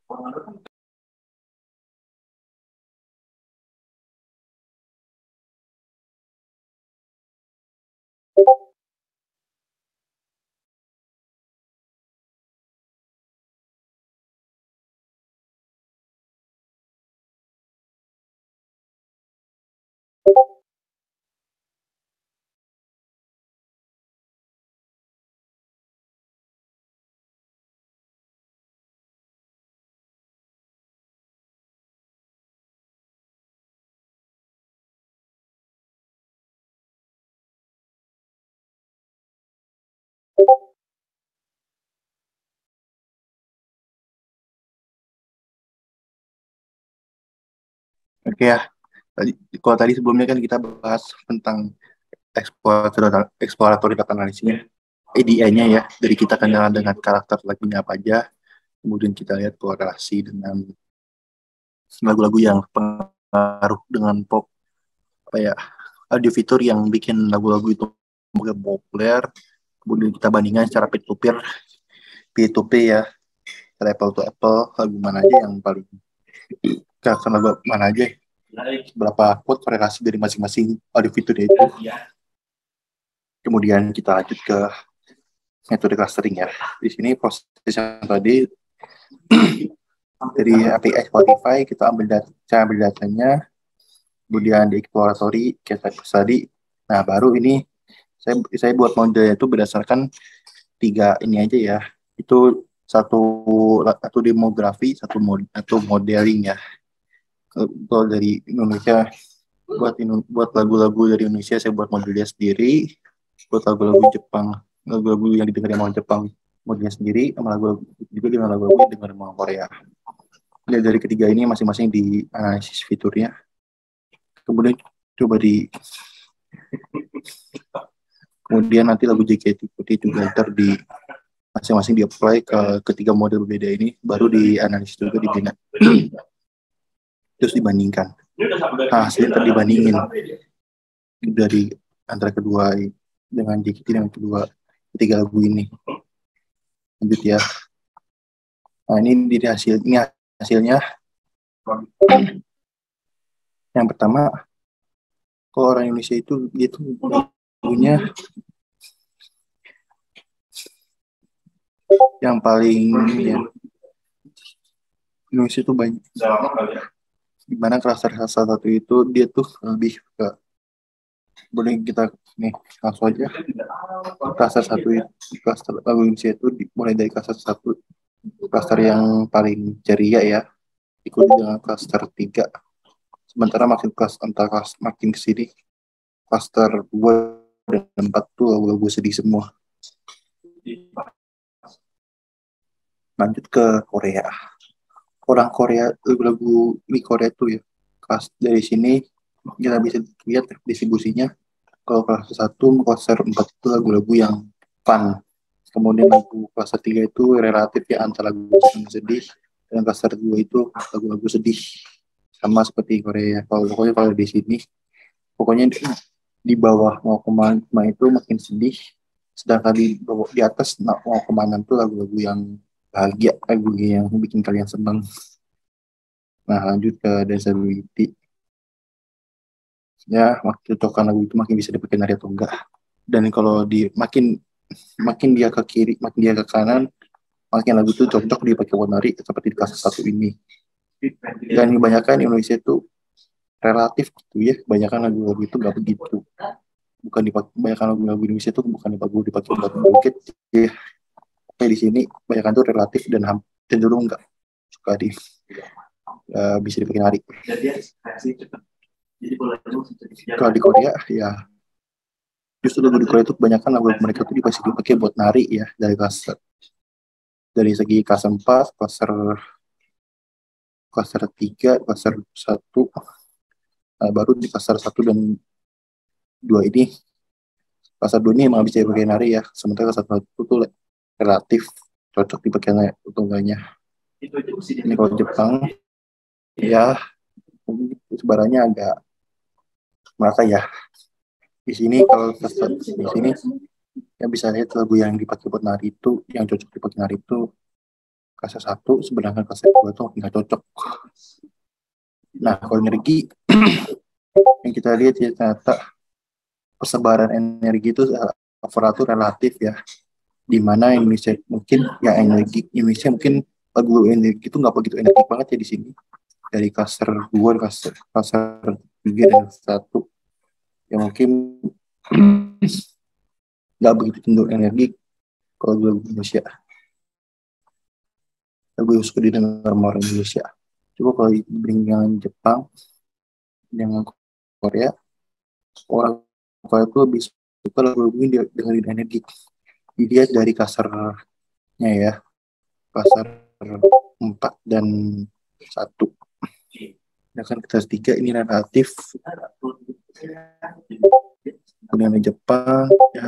Oke ya, tadi kalau tadi sebelumnya kan kita bahas tentang eksplorator eksploratori data analisisnya, E D A-nya ya, dari kita kenalan dengan karakter lagunya apa aja, kemudian kita lihat korelasi dengan lagu-lagu yang pengaruh dengan pop, apa ya, audio fitur yang bikin lagu-lagu itu populer, kemudian kita bandingkan secara peer to peer, peer to peer ya, apple to apple, lagu mana aja yang paling karakter lagu mana aja, berapa quote korelasi dari masing-masing audio fitur itu. Kemudian kita lanjut ke metode clustering ya. Di sini proses yang tadi dari A P I Spotify kita ambil data, saya ambil datanya, kemudian di exploratory kita study. Nah baru ini saya saya buat model itu berdasarkan tiga ini aja ya. Itu satu satu demografi, satu mod, satu modeling ya. Kalau dari Indonesia buat buat lagu-lagu dari Indonesia saya buat modelnya sendiri. Buat lagu-lagu Jepang, lagu-lagu yang didengar orang Jepang modelnya sendiri, sama lagu juga dengan lagu-lagu yang didengar orang Korea. Dan dari ketiga ini masing-masing di analisis fiturnya. Kemudian coba di kemudian nanti lagu J K T juga ntar di masing-masing di-apply ke ketiga model berbeda ini, baru dianalisis juga dibina. Terus dibandingkan. Nah, hasilnya ntar dibandingin dari antara kedua dengan J K T dengan kedua ketiga lagu ini. Lanjut ya. Nah, ini di hasilnya hasilnya. Yang pertama, kalau orang Indonesia itu dia tuh punya yang paling ya, Indonesia itu banyak. Dimana klaster salah satu itu dia tuh lebih ke, boleh kita nih langsung aja klaster satu itu, klaster lagu Indonesia itu mulai dari klaster satu, klaster yang paling ceria ya, ikut dengan klaster tiga. Sementara makin kelas antar kelas makin kesini, klaster dua dan empat tuh lagu-lagu sedih semua. Lanjut ke Korea. Orang Korea, lagu-lagu di Korea tuh ya, kelas dari sini kita bisa lihat distribusinya. Kalau kelas satu, kelas empat itu lagu-lagu yang fun. Kemudian lagu kelas tiga itu relatif ya antara lagu yang sedih, dan kelas dua itu lagu-lagu sedih. Sama seperti Korea. Kalau pokoknya kalau di sini, pokoknya di, di bawah nol koma lima itu makin sedih, sedangkan di bawah di atas nol koma enam itu lagu-lagu yang bahagia, lagu yang bikin kalian senang. Nah, lanjut ke Desirability. Ya, makin cocokan lagu itu makin bisa dipakai nari atau enggak. Dan kalau di makin makin dia ke kiri, makin dia ke kanan, makin lagu itu cocok dipakai buat nari seperti di kasus satu ini. Dan kebanyakan Indonesia itu relatif gitu ya, kebanyakan lagu-lagu itu nggak begitu. Bukan dipakai, kebanyakan lagu-lagu Indonesia itu bukan dipakai dipakai buat bukit ya. Oke, di sini kebanyakan itu relatif dan cenderung nggak suka di uh, bisa dipakai nari. Kalau di Korea ya justru lagu di Korea itu kebanyakan lagu mereka itu dipasti dipakai buat nari ya, dari klaster dari segi klaster empat, klaster klaster tiga, klaster satu, nah, baru di klaster satu dan dua ini, klaster dua ini emang bisa dipakai nari ya, sementara klaster satu itu relatif cocok dipakai nari untuk enggaknya. Ini kalau Jepang ya sebarannya agak merata ya. Di sini kalau klaster di sini ya bisa lihat lagu yang dipakai buat nari itu, yang cocok dipakai nari itu klaster satu, sedangkan klaster dua itu nggak cocok. Nah, kalau energi yang kita lihat ya, ternyata persebaran energi itu overall itu relatif ya, di mana Indonesia mungkin ya energi Indonesia mungkin lagu energi itu nggak begitu energi banget ya di sini, dari klaster dua, klaster klaster tiga dan satu yang mungkin nggak begitu cenderung energi kalau lagu Indonesia. Lagu yang suka didengar orang Indonesia. Coba kalau dibanding dengan Jepang, dengan Korea, orang Korea itu lebih suka lagu-lagu ini dengan energi. Dilihat dari kasarnya ya, kasar empat dan satu. Sedangkan kasar tiga ini relatif. Kemudian Jepang ya,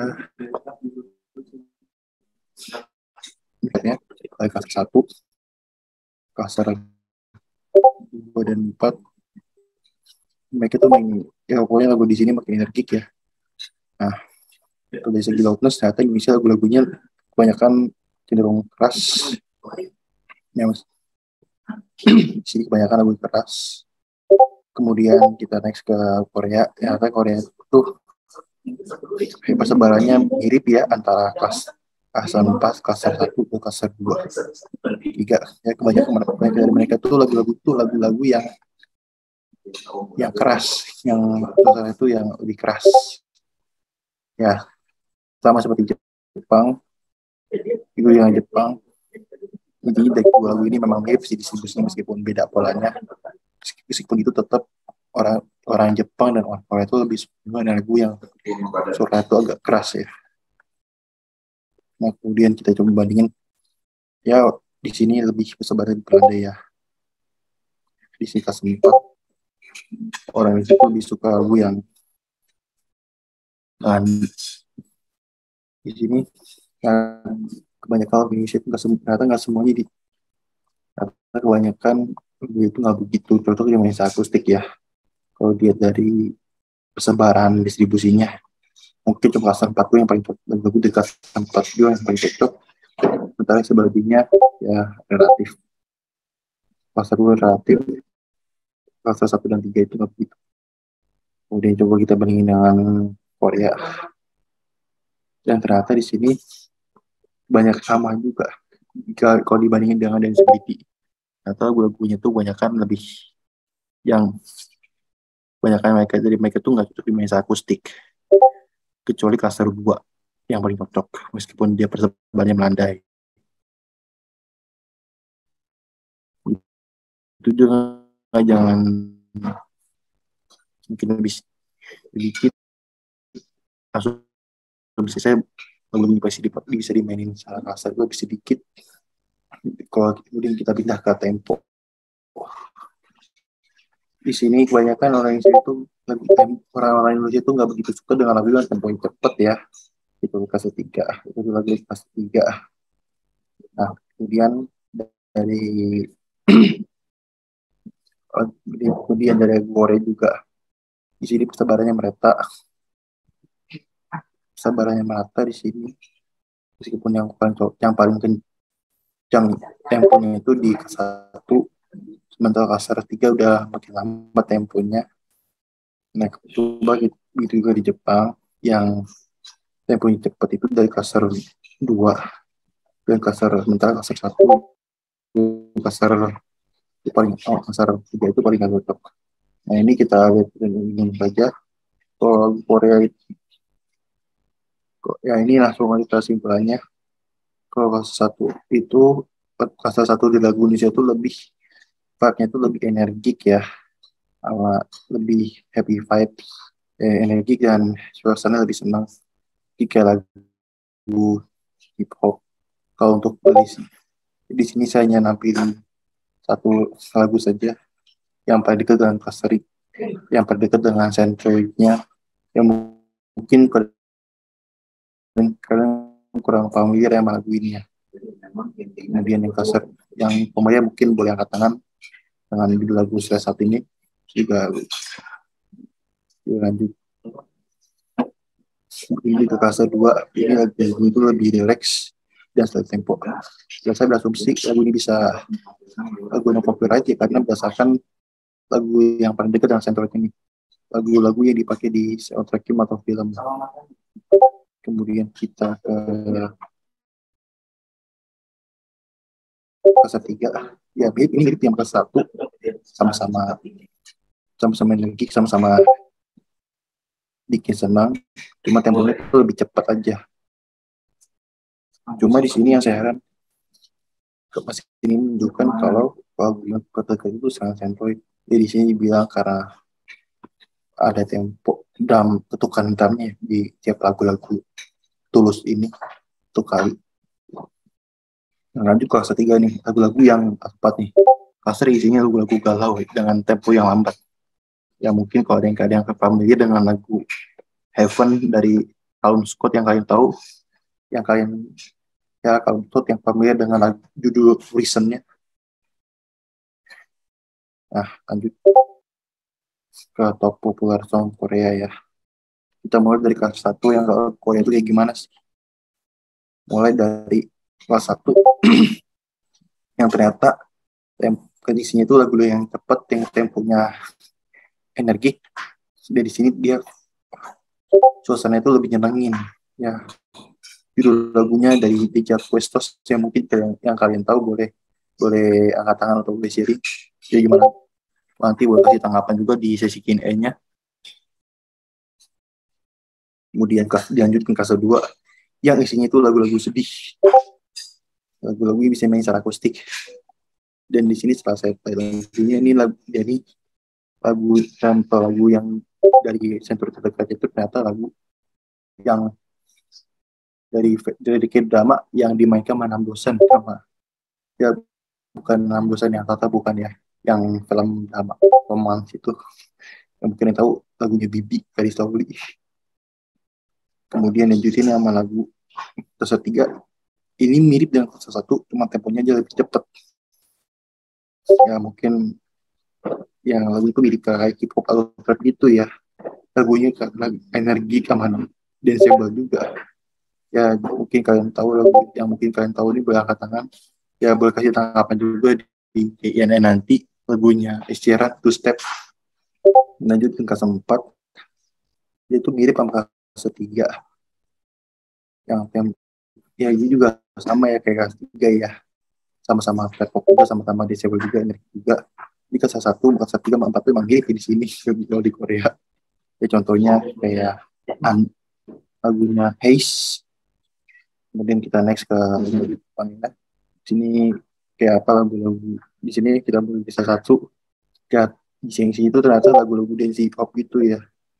misalnya kalau kasar satu, kasar dua dan empat, mereka tuh main ya pokoknya lagu di sini makin energik ya. Nah, dari segi loudness ternyata Indonesia lagu-lagunya kebanyakan cenderung keras ya mas. Di sini kebanyakan lagu keras. Kemudian kita next ke Korea, ternyata Korea itu persebarannya mirip ya antara kelas Kasar empat, kasar satu, kasar dua, tiga. Ya kebanyakan mereka dari mereka tuh lagu-lagu tuh lagu-lagu yang yang keras, yang suasana itu yang lebih keras. Ya, sama seperti Jepang, itu yang Jepang. Intinya dari dua lagu ini memang mirip sih distribusinya meskipun beda polanya. Meskipun itu tetap orang orang Jepang dan orang Korea itu lebih suka dengan lagu yang suara itu agak keras ya. Nah, kemudian kita coba bandingin, ya di sini lebih bersebaran di Belanda ya. Di sini kelas empat, orang itu lebih suka lagu yang, dan di sini ya, kebanyakan lagu Indonesia itu ternyata nggak semuanya di, ternyata kebanyakan lagu itu nggak begitu cocok yang main akustik ya. Kalau dia dari persebaran distribusinya, mungkin cuma kelas empat yang paling cocok, lagu dekat empat juga yang paling cocok. Sementara sebaliknya ya relatif. Kelas dua relatif, kelas satu dan tiga itu nggak begitu. Kemudian coba kita bandingin dengan Korea. Dan ternyata di sini banyak sama juga. Jika kalau dibandingin dengan Dance Beauty, ternyata lagu-lagunya tuh banyakan lebih yang banyakan mereka dari mereka tuh nggak cocok di main akustik. Kecuali Cluster dua yang paling cocok meskipun dia persebarannya melandai. Itu juga jangan mungkin lebih sedikit langsung bisa saya belum bisa di bisa dimainin secara kasar gue bisa sedikit. Kalau kemudian kita pindah ke tempo, di sini kebanyakan orang Indonesia itu orang-orang Indonesia itu nggak begitu suka dengan lagu yang tempo yang cepat ya. Itu kasih tiga, itu lagu kasih tiga. Nah kemudian dari kemudian dari Korea juga di sini persebarannya merata, persebarannya merata di sini meskipun yang paling yang paling kencang temponya itu di satu, sementara kasar tiga udah makin lama temponya. Nah coba gitu juga di Jepang yang temponya cepat itu dari kasar dua dan kasar sementara kasar satu kasar paling oh, kasar tiga itu paling agak cocok. Nah ini kita lihat dan ingin saja kalau Korea itu, ya ini langsung kita simpulannya. Kalau kasar satu itu kasar satu di lagu Indonesia itu lebih vibe-nya itu lebih energik ya, sama lebih happy vibes, eh, energik dan suasana lebih senang jika lagu hip hop. Kalau untuk polisi di sini saya hanya nampilin satu lagu saja yang paling dekat dengan Kasari, yang paling dekat dengan Centroidnya, yang mungkin kalian kurang familiar ya lagu ini ya. Kemudian yang kasar, yang pemain mungkin boleh angkat tangan dengan judul lagu saya saat ini juga lanjut. Ini ke kasar dua, ini lagu itu lebih relax dan sesuai tempo. Dan saya berasumsi lagu ini bisa lagu yang copyright ya karena berdasarkan lagu yang paling dekat dengan soundtrack ini, lagu-lagu yang dipakai di soundtrack film atau film. Kemudian kita ke kasar tiga, ya mirip ini mirip yang kasar satu, sama-sama sama-sama energik, sama-sama bikin senang, cuma temponya itu lebih cepat aja. Cuma di sini yang saya heran, masih ini menunjukkan kalau lagu yang ketika itu sangat centroid. Jadi di sini dibilang karena ada tempo drum, ketukan drumnya di tiap lagu-lagu Tulus ini satu kali. Nah, lanjut ke kelas tiga nih, lagu-lagu yang keempat nih. Kelas isinya lagu-lagu galau dengan tempo yang lambat. Ya mungkin kalau ada yang kadang familiar dengan lagu Heaven dari Calum Scott yang kalian tahu, yang kalian ya Calum Scott yang familiar dengan lagu, judul Listen-nya. Nah, lanjut ke top popular song Korea ya. Kita mulai dari kelas satu yang Korea itu kayak gimana sih? Mulai dari kelas satu yang ternyata kondisinya itu lagu yang cepat, yang temponya energik. Dari sini dia suasana itu lebih nyenengin ya. judul lagunya dari Deja Questos yang mungkin yang, yang kalian tahu boleh boleh angkat tangan atau boleh sharing. Jadi gimana? Nanti boleh kasih tanggapan juga di sesi Q and A-nya. Kemudian dilanjutkan kelas dua yang isinya itu lagu-lagu sedih. Lagu-lagu bisa main secara akustik. Dan di sini setelah saya play lagunya ini lagu jadi lagu sampel lagu yang dari sentur terdekat itu ternyata lagu yang dari dari K-drama yang dimainkan Manam Dosan sama ya bukan Manam Dosan yang tata bukan ya yang film drama romans itu yang mungkin yang tahu lagunya Bibi dari Stowli. Kemudian lanjutin sama lagu Terus tiga ini mirip dengan salah satu cuma temponya aja lebih cepat ya mungkin yang lagu itu mirip kayak hip hop atau rap gitu ya lagunya karena energi keamanan danceable juga ya mungkin kalian tahu lagu yang mungkin kalian tahu ini boleh angkat tangan ya boleh kasih tanggapan juga di Q and A nanti lagunya Isyarat Two Step. Lanjut ke kelas empat itu mirip sama kelas tiga yang tem ya ini juga sama ya kayak kelas tiga ya sama-sama rap pop juga sama-sama danceable juga energi juga ini kelas satu kelas tiga empat itu emang mirip di sini kalau di Korea ya contohnya kayak an, lagunya Haze. Kemudian kita next ke Jepang. Sini kayak apa lagu-lagu di sini kita bisa satu ya di sini itu ternyata lagu-lagu dance hip hop gitu ya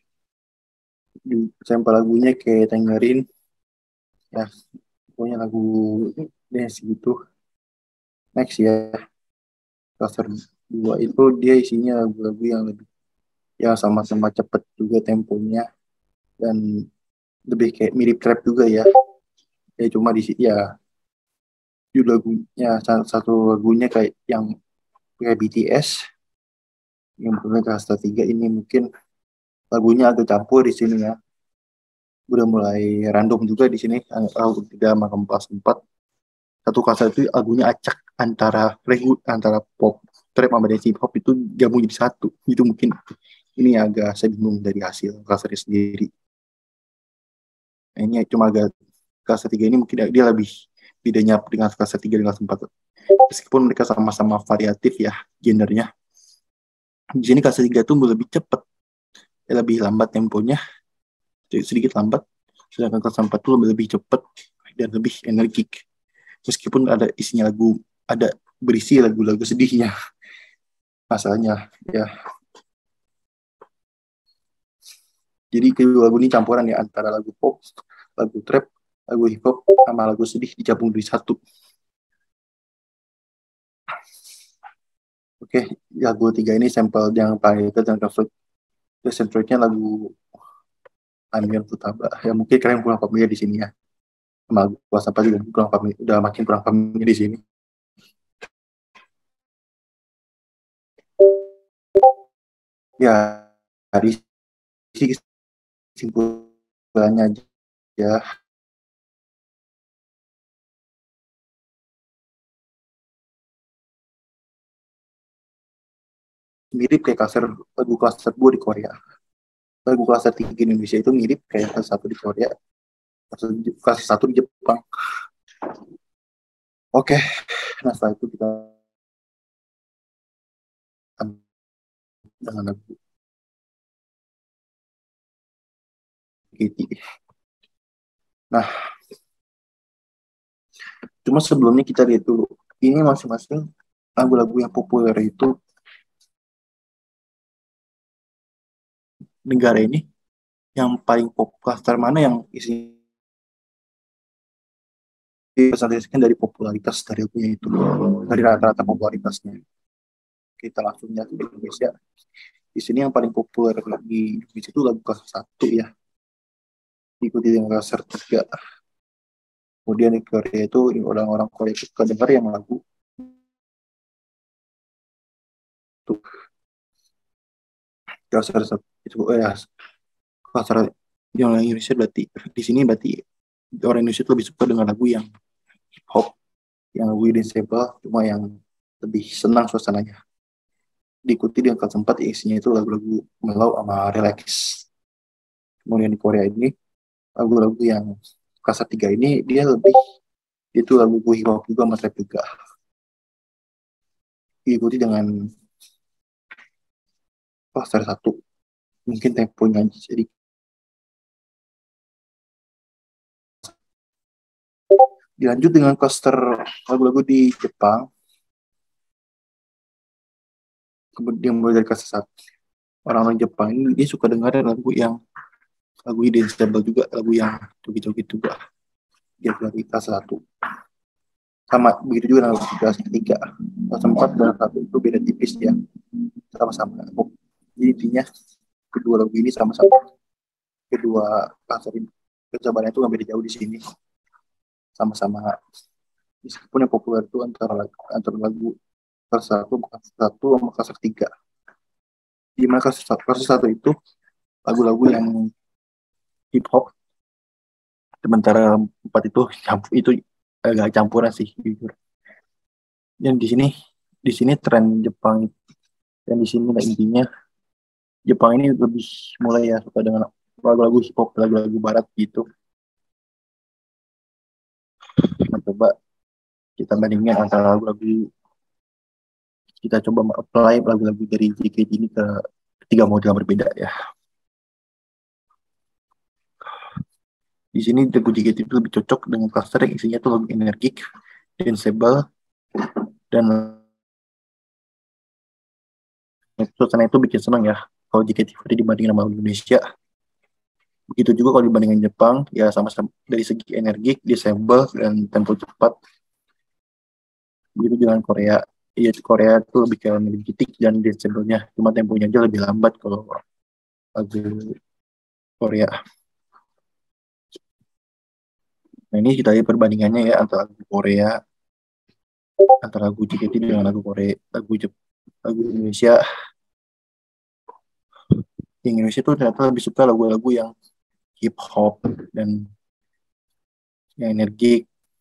di sampel lagunya kayak Tangerine ya pokoknya lagu dance gitu. Next ya cluster dua itu dia isinya lagu-lagu yang lebih ya sama-sama cepet juga temponya dan lebih kayak mirip trap juga ya ya cuma di ya judul lagunya satu lagunya kayak yang kayak B T S yang punya kelas tiga ini mungkin lagunya agak campur di sini ya udah mulai random juga di sini lagu tiga sama kelas empat satu kelas itu lagunya acak antara regu antara pop trap sama dance hip hop itu gabung jadi satu itu mungkin ini agak saya bingung dari hasil kelas sendiri. Nah, ini cuma agak kelas tiga ini mungkin dia lebih bedanya dengan kelas tiga dan kelas empat meskipun mereka sama-sama variatif ya gendernya. Di sini kelas tiga tuh lebih cepat ya, lebih lambat temponya sedikit lambat sedangkan kelas empat tuh lebih, lebih cepat dan lebih energik meskipun ada isinya lagu ada berisi lagu-lagu sedihnya masalahnya ya jadi kedua lagu ini campuran ya antara lagu pop lagu trap lagu hip hop sama lagu sedih digabung di satu. Oke, lagu tiga ini sampel yang paling itu dan cover soundtracknya lagu Amian Futaba. Ya mungkin kalian kurang familiar di sini ya. Sama lagu kuasa apa juga kurang familiar, udah makin kurang familiar di sini. Ya, dari sisi kesimpulannya aja ya. Mirip kayak klaster lagu klaster dua di Korea. Lagu klaster tiga di Indonesia itu mirip kayak klaster satu di Korea. Klaster satu di Jepang. Oke, nah setelah itu kita dengan lagu Kitty. Nah, cuma sebelumnya kita lihat dulu. Ini masing-masing lagu-lagu yang populer itu negara ini yang paling pop cluster mana yang isi presentasikan dari popularitas dari lagunya itu dari rata-rata popularitasnya. Kita langsung lihat di Indonesia. Di sini yang paling populer di Indonesia itu lagu kelas satu ya. Diikuti dengan kelas tiga. Kemudian di Korea itu orang-orang Korea suka dengar yang lagu tuh kelas itu ya kelas yang Indonesia berarti di sini berarti orang Indonesia lebih suka dengan lagu yang hip hop yang lagu danceable cuma yang lebih senang suasananya. Diikuti dengan kelas empat isinya itu lagu-lagu mellow sama relax. Kemudian di Korea ini lagu-lagu yang Cluster tiga ini dia lebih itu lagu hip hop juga sama trap juga. Diikuti dengan cluster satu. Mungkin temponya jadi dilanjut dengan cluster lagu-lagu di Jepang. Kemudian mulai dari cluster satu. Orang-orang Jepang ini dia suka dengar lagu yang lagu danceable juga, lagu yang joget-joget juga. Dia dari kelas satu. Sama begitu juga dengan kelas ketiga. Kelas empat dan satu itu beda tipis ya. Sama-sama. Jadi intinya kedua lagu ini sama-sama. Kedua kelas ini percobaan itu nggak beda jauh di sini. Sama-sama. Meskipun yang populer itu antara antara lagu kelas satu, kelas satu sama kelas tiga. Di mana kelas satu itu lagu-lagu yang hip hop, sementara empat itu campur, itu agak campuran sih jujur. Dan di sini di sini tren Jepang dan di sini intinya Jepang ini lebih mulai ya suka dengan lagu-lagu hip hop, lagu-lagu barat gitu. Nah, coba kita bandingkan antara lagu-lagu, kita coba apply lagu-lagu dari J K T ini ke tiga model yang berbeda ya. Di sini lagu J K T itu lebih cocok dengan cluster yang isinya tuh lagu energik, danceable, dan suasana itu bikin senang ya. Kalau J K T dibandingin sama Indonesia, begitu juga kalau dibandingin Jepang, ya sama-sama dari segi energik, danceable, dan tempo cepat. Begitu dengan Korea, ya Korea itu lebih ke energetik dan danceable-nya, cuma temponya aja lebih lambat kalau lagu Korea. Nah ini kita lihat perbandingannya ya antara lagu Korea, antara lagu J K T dengan lagu Korea, lagu Jep- lagu Indonesia. Yang Indonesia tuh ternyata lebih suka lagu-lagu yang hip hop dan yang energik,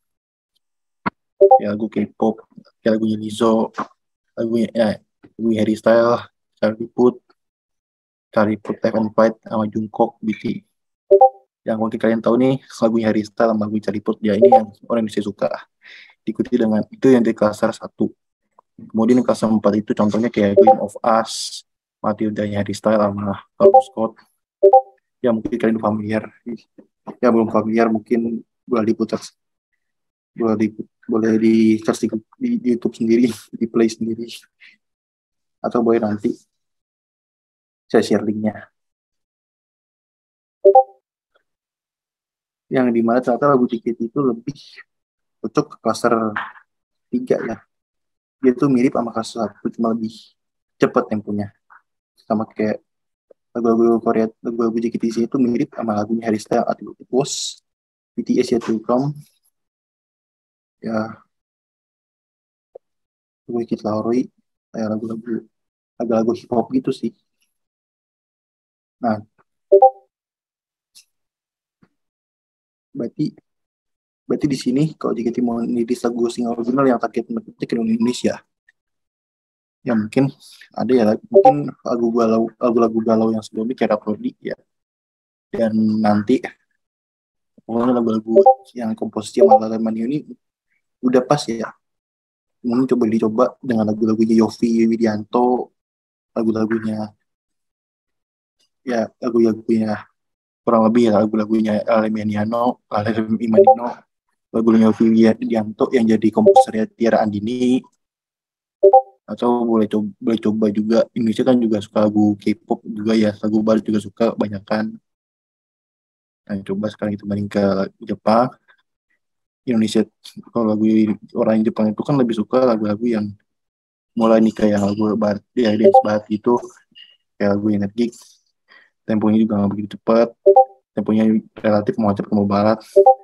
ya lagu K-pop, ya lagunya Lizzo, lagunya ya, lagu Harry Styles, Charlie Puth, Charlie Puth Live and Fight sama Jungkook, B T. Yang mungkin kalian tahu nih lagunya Harry Styles sama lagu Charlie Puth, ya ini yang orang Indonesia suka. Diikuti dengan itu yang di cluster satu. Kemudian di cluster empat itu contohnya kayak Queen of Us, Matilda-nya Harry Styles sama Travis Scott. Ya mungkin kalian familiar. Ya belum familiar mungkin boleh diputar, boleh di boleh di search di, di YouTube sendiri, di play sendiri, atau boleh nanti saya share linknya. Yang dimana ternyata lagu J K T itu lebih cocok ke cluster tiga ya. Dia tuh mirip sama cluster satu, cuma lebih cepat temponya. Sama kayak lagu-lagu Korea, lagu-lagu J K T itu mirip sama lagunya Harry Styles atau It Was, B T S ya to Come, ya lagu Kid Laroi, kayak lagu-lagu lagu-lagu hip hop gitu sih. Nah, berarti berarti di sini kalau J K T mau niris lagu single original yang target marketnya ke Indonesia, ya mungkin ada ya, mungkin lagu galau, lagu-lagu galau yang sebelumnya kayak Rhapsody ya, dan nanti pokoknya lagu-lagu yang komposisi sama Lala Mania ini udah pas ya. Mungkin coba dicoba dengan lagu-lagunya Yovie Widianto, lagu-lagunya ya lagu-lagunya kurang lebih ya lagu-lagunya Alemianiano, Alem Imanino, lagu-lagunya Yovie Widianto yang jadi komposernya Tiara Andini. Atau boleh coba, boleh coba juga, Indonesia kan juga suka lagu K-pop juga ya, lagu baru juga suka kebanyakan. Nah coba sekarang kita banding ke Jepang. Indonesia, kalau lagu orang Jepang itu kan lebih suka lagu-lagu yang mulai nih kayak lagu barat, ya dance barat gitu, kayak lagu energik, temponya juga nggak begitu cepat, temponya relatif mau cepat mau barat.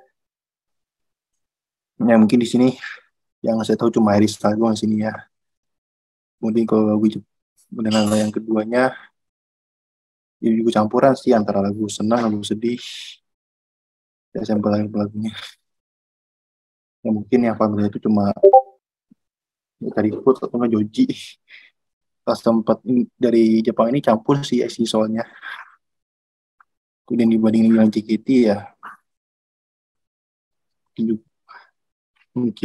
Ya mungkin di sini yang saya tahu cuma Harry Styles doang di sini ya. Kemudian kalau lagu kemudian yang keduanya ini juga campuran sih antara lagu senang, lagu sedih, ya sampel lagu-lagunya. Ya mungkin yang familiar itu cuma Charlie Puth atau nggak Joji. Pas tempat dari Jepang ini campur sih isi soalnya. Kemudian dibandingin dengan J K T ya, mungkin mungkin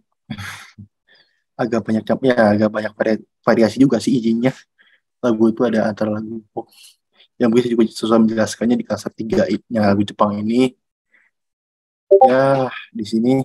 agak banyak ya agak banyak variasi juga sih izinnya. Lagu itu ada antara lagu pop yang bisa juga susah menjelaskannya di Cluster tiga nya lagu Jepang ini. Ya, di sini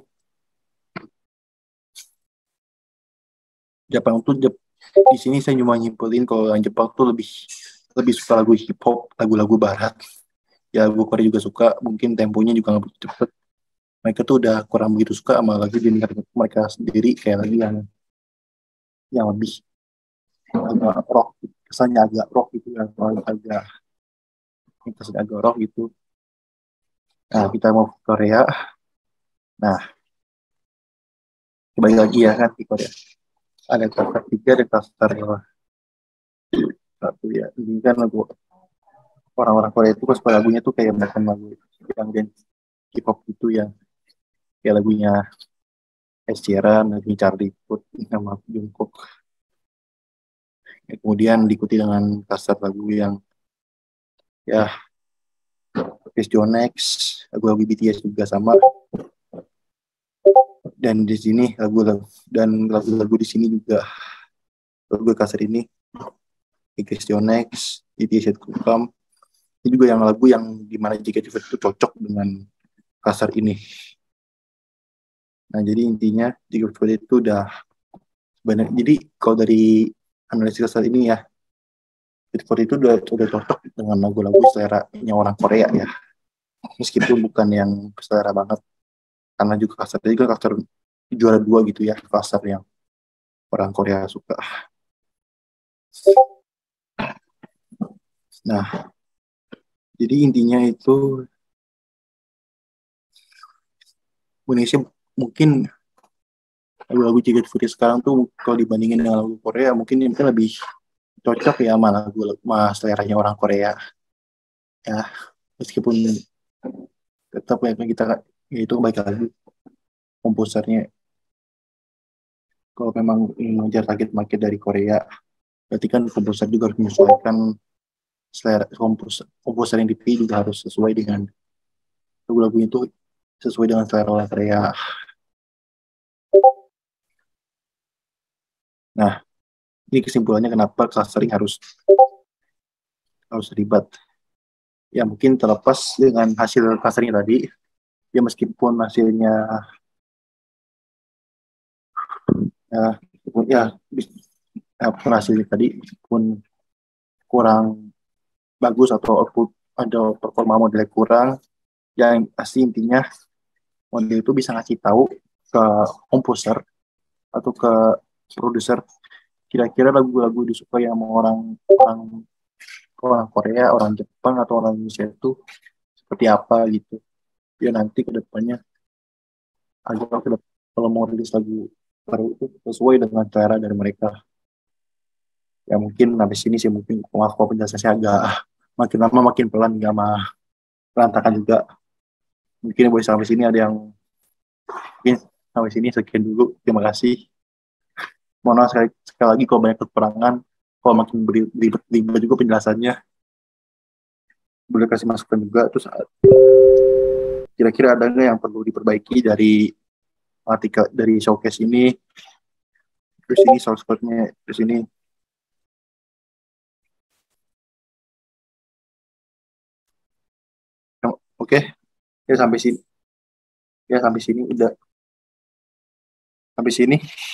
Jepang tuh Jep, di sini saya cuma nyimpulin kalau yang Jepang tuh lebih lebih suka lagu hip hop, lagu-lagu barat. Ya, lagu Korea juga suka, mungkin temponya juga nggak begitu cepet. Mereka tuh udah kurang begitu suka sama lagu di negara mereka sendiri, kayak lagi yang yang lebih agak rock, kesannya agak rock gitu, yang agak kesannya agak rock gitu. Nah, kita mau ke Korea. Nah, kembali lagi ya kan di Korea. Ada cluster tiga, ada cluster satu ya. Ini kan lagu orang-orang Korea itu suka lagunya tuh kayak macam lagu yang dance hip hop gitu ya. Kayak lagunya Ed Sheeran, lagunya Charlie Puth sama Jungkook. Ya, kemudian diikuti dengan cluster lagu yang ya Jonex, lagu-lagu B T S juga sama. Dan di sini lagu-lagu dan lagu-lagu di sini juga lagu kasar ini Jonex, B T S Come. Ini juga yang lagu yang dimana jika itu cocok dengan kasar ini. Nah, jadi intinya jika seperti itu udah benar. Jadi kalau dari analisis kasar ini ya, seperti itu udah udah cocok dengan lagu-lagu seleranya orang Korea ya. Meskipun bukan yang selera banget, karena juga kasar juga kasar juara dua gitu ya, kasar yang orang Korea suka. Nah, jadi intinya itu Indonesia mungkin lagu-lagu J K T sekarang tuh kalau dibandingin dengan lagu Korea mungkin mungkin lebih cocok ya sama lagu sama seleranya orang Korea. Ya, meskipun tetap ya kita ya itu baik lagi komposernya. Kalau memang ingin mengejar target market dari Korea, berarti kan komposer juga harus menyesuaikan selera komposer, komposer yang dipilih juga harus sesuai dengan lagu-lagu itu sesuai dengan selera orang Korea. Nah, ini kesimpulannya kenapa clustering harus harus ribet. Ya mungkin terlepas dengan hasil clustering tadi, ya meskipun hasilnya ya, ya, ya pun hasilnya tadi pun kurang bagus atau output ada performa modelnya kurang, yang pasti intinya model itu bisa ngasih tahu ke komposer atau ke produser kira-kira lagu-lagu disukai sama orang orang orang Korea, orang Jepang atau orang Indonesia itu seperti apa gitu. Ya nanti ke depannya agak ke depan, kalau mau rilis lagu baru itu sesuai dengan selera dari mereka. Ya mungkin sampai sini sih mungkin maaf kalau penjelasannya agak makin lama makin pelan nggak mah berantakan juga. Mungkin boleh sampai sini ada yang mungkin sampai sini sekian dulu. Terima kasih. Mohon maaf sekali, sekali lagi kalau banyak kekurangan, kalau makin ribet-ribet juga penjelasannya. Boleh kasih masukan juga. Terus kira-kira ada nggak yang perlu diperbaiki dari artikel dari showcase ini? Terus ini source code-nya di sini. Oke, okay. Ya sampai sini. Ya sampai sini udah. Sampai sini.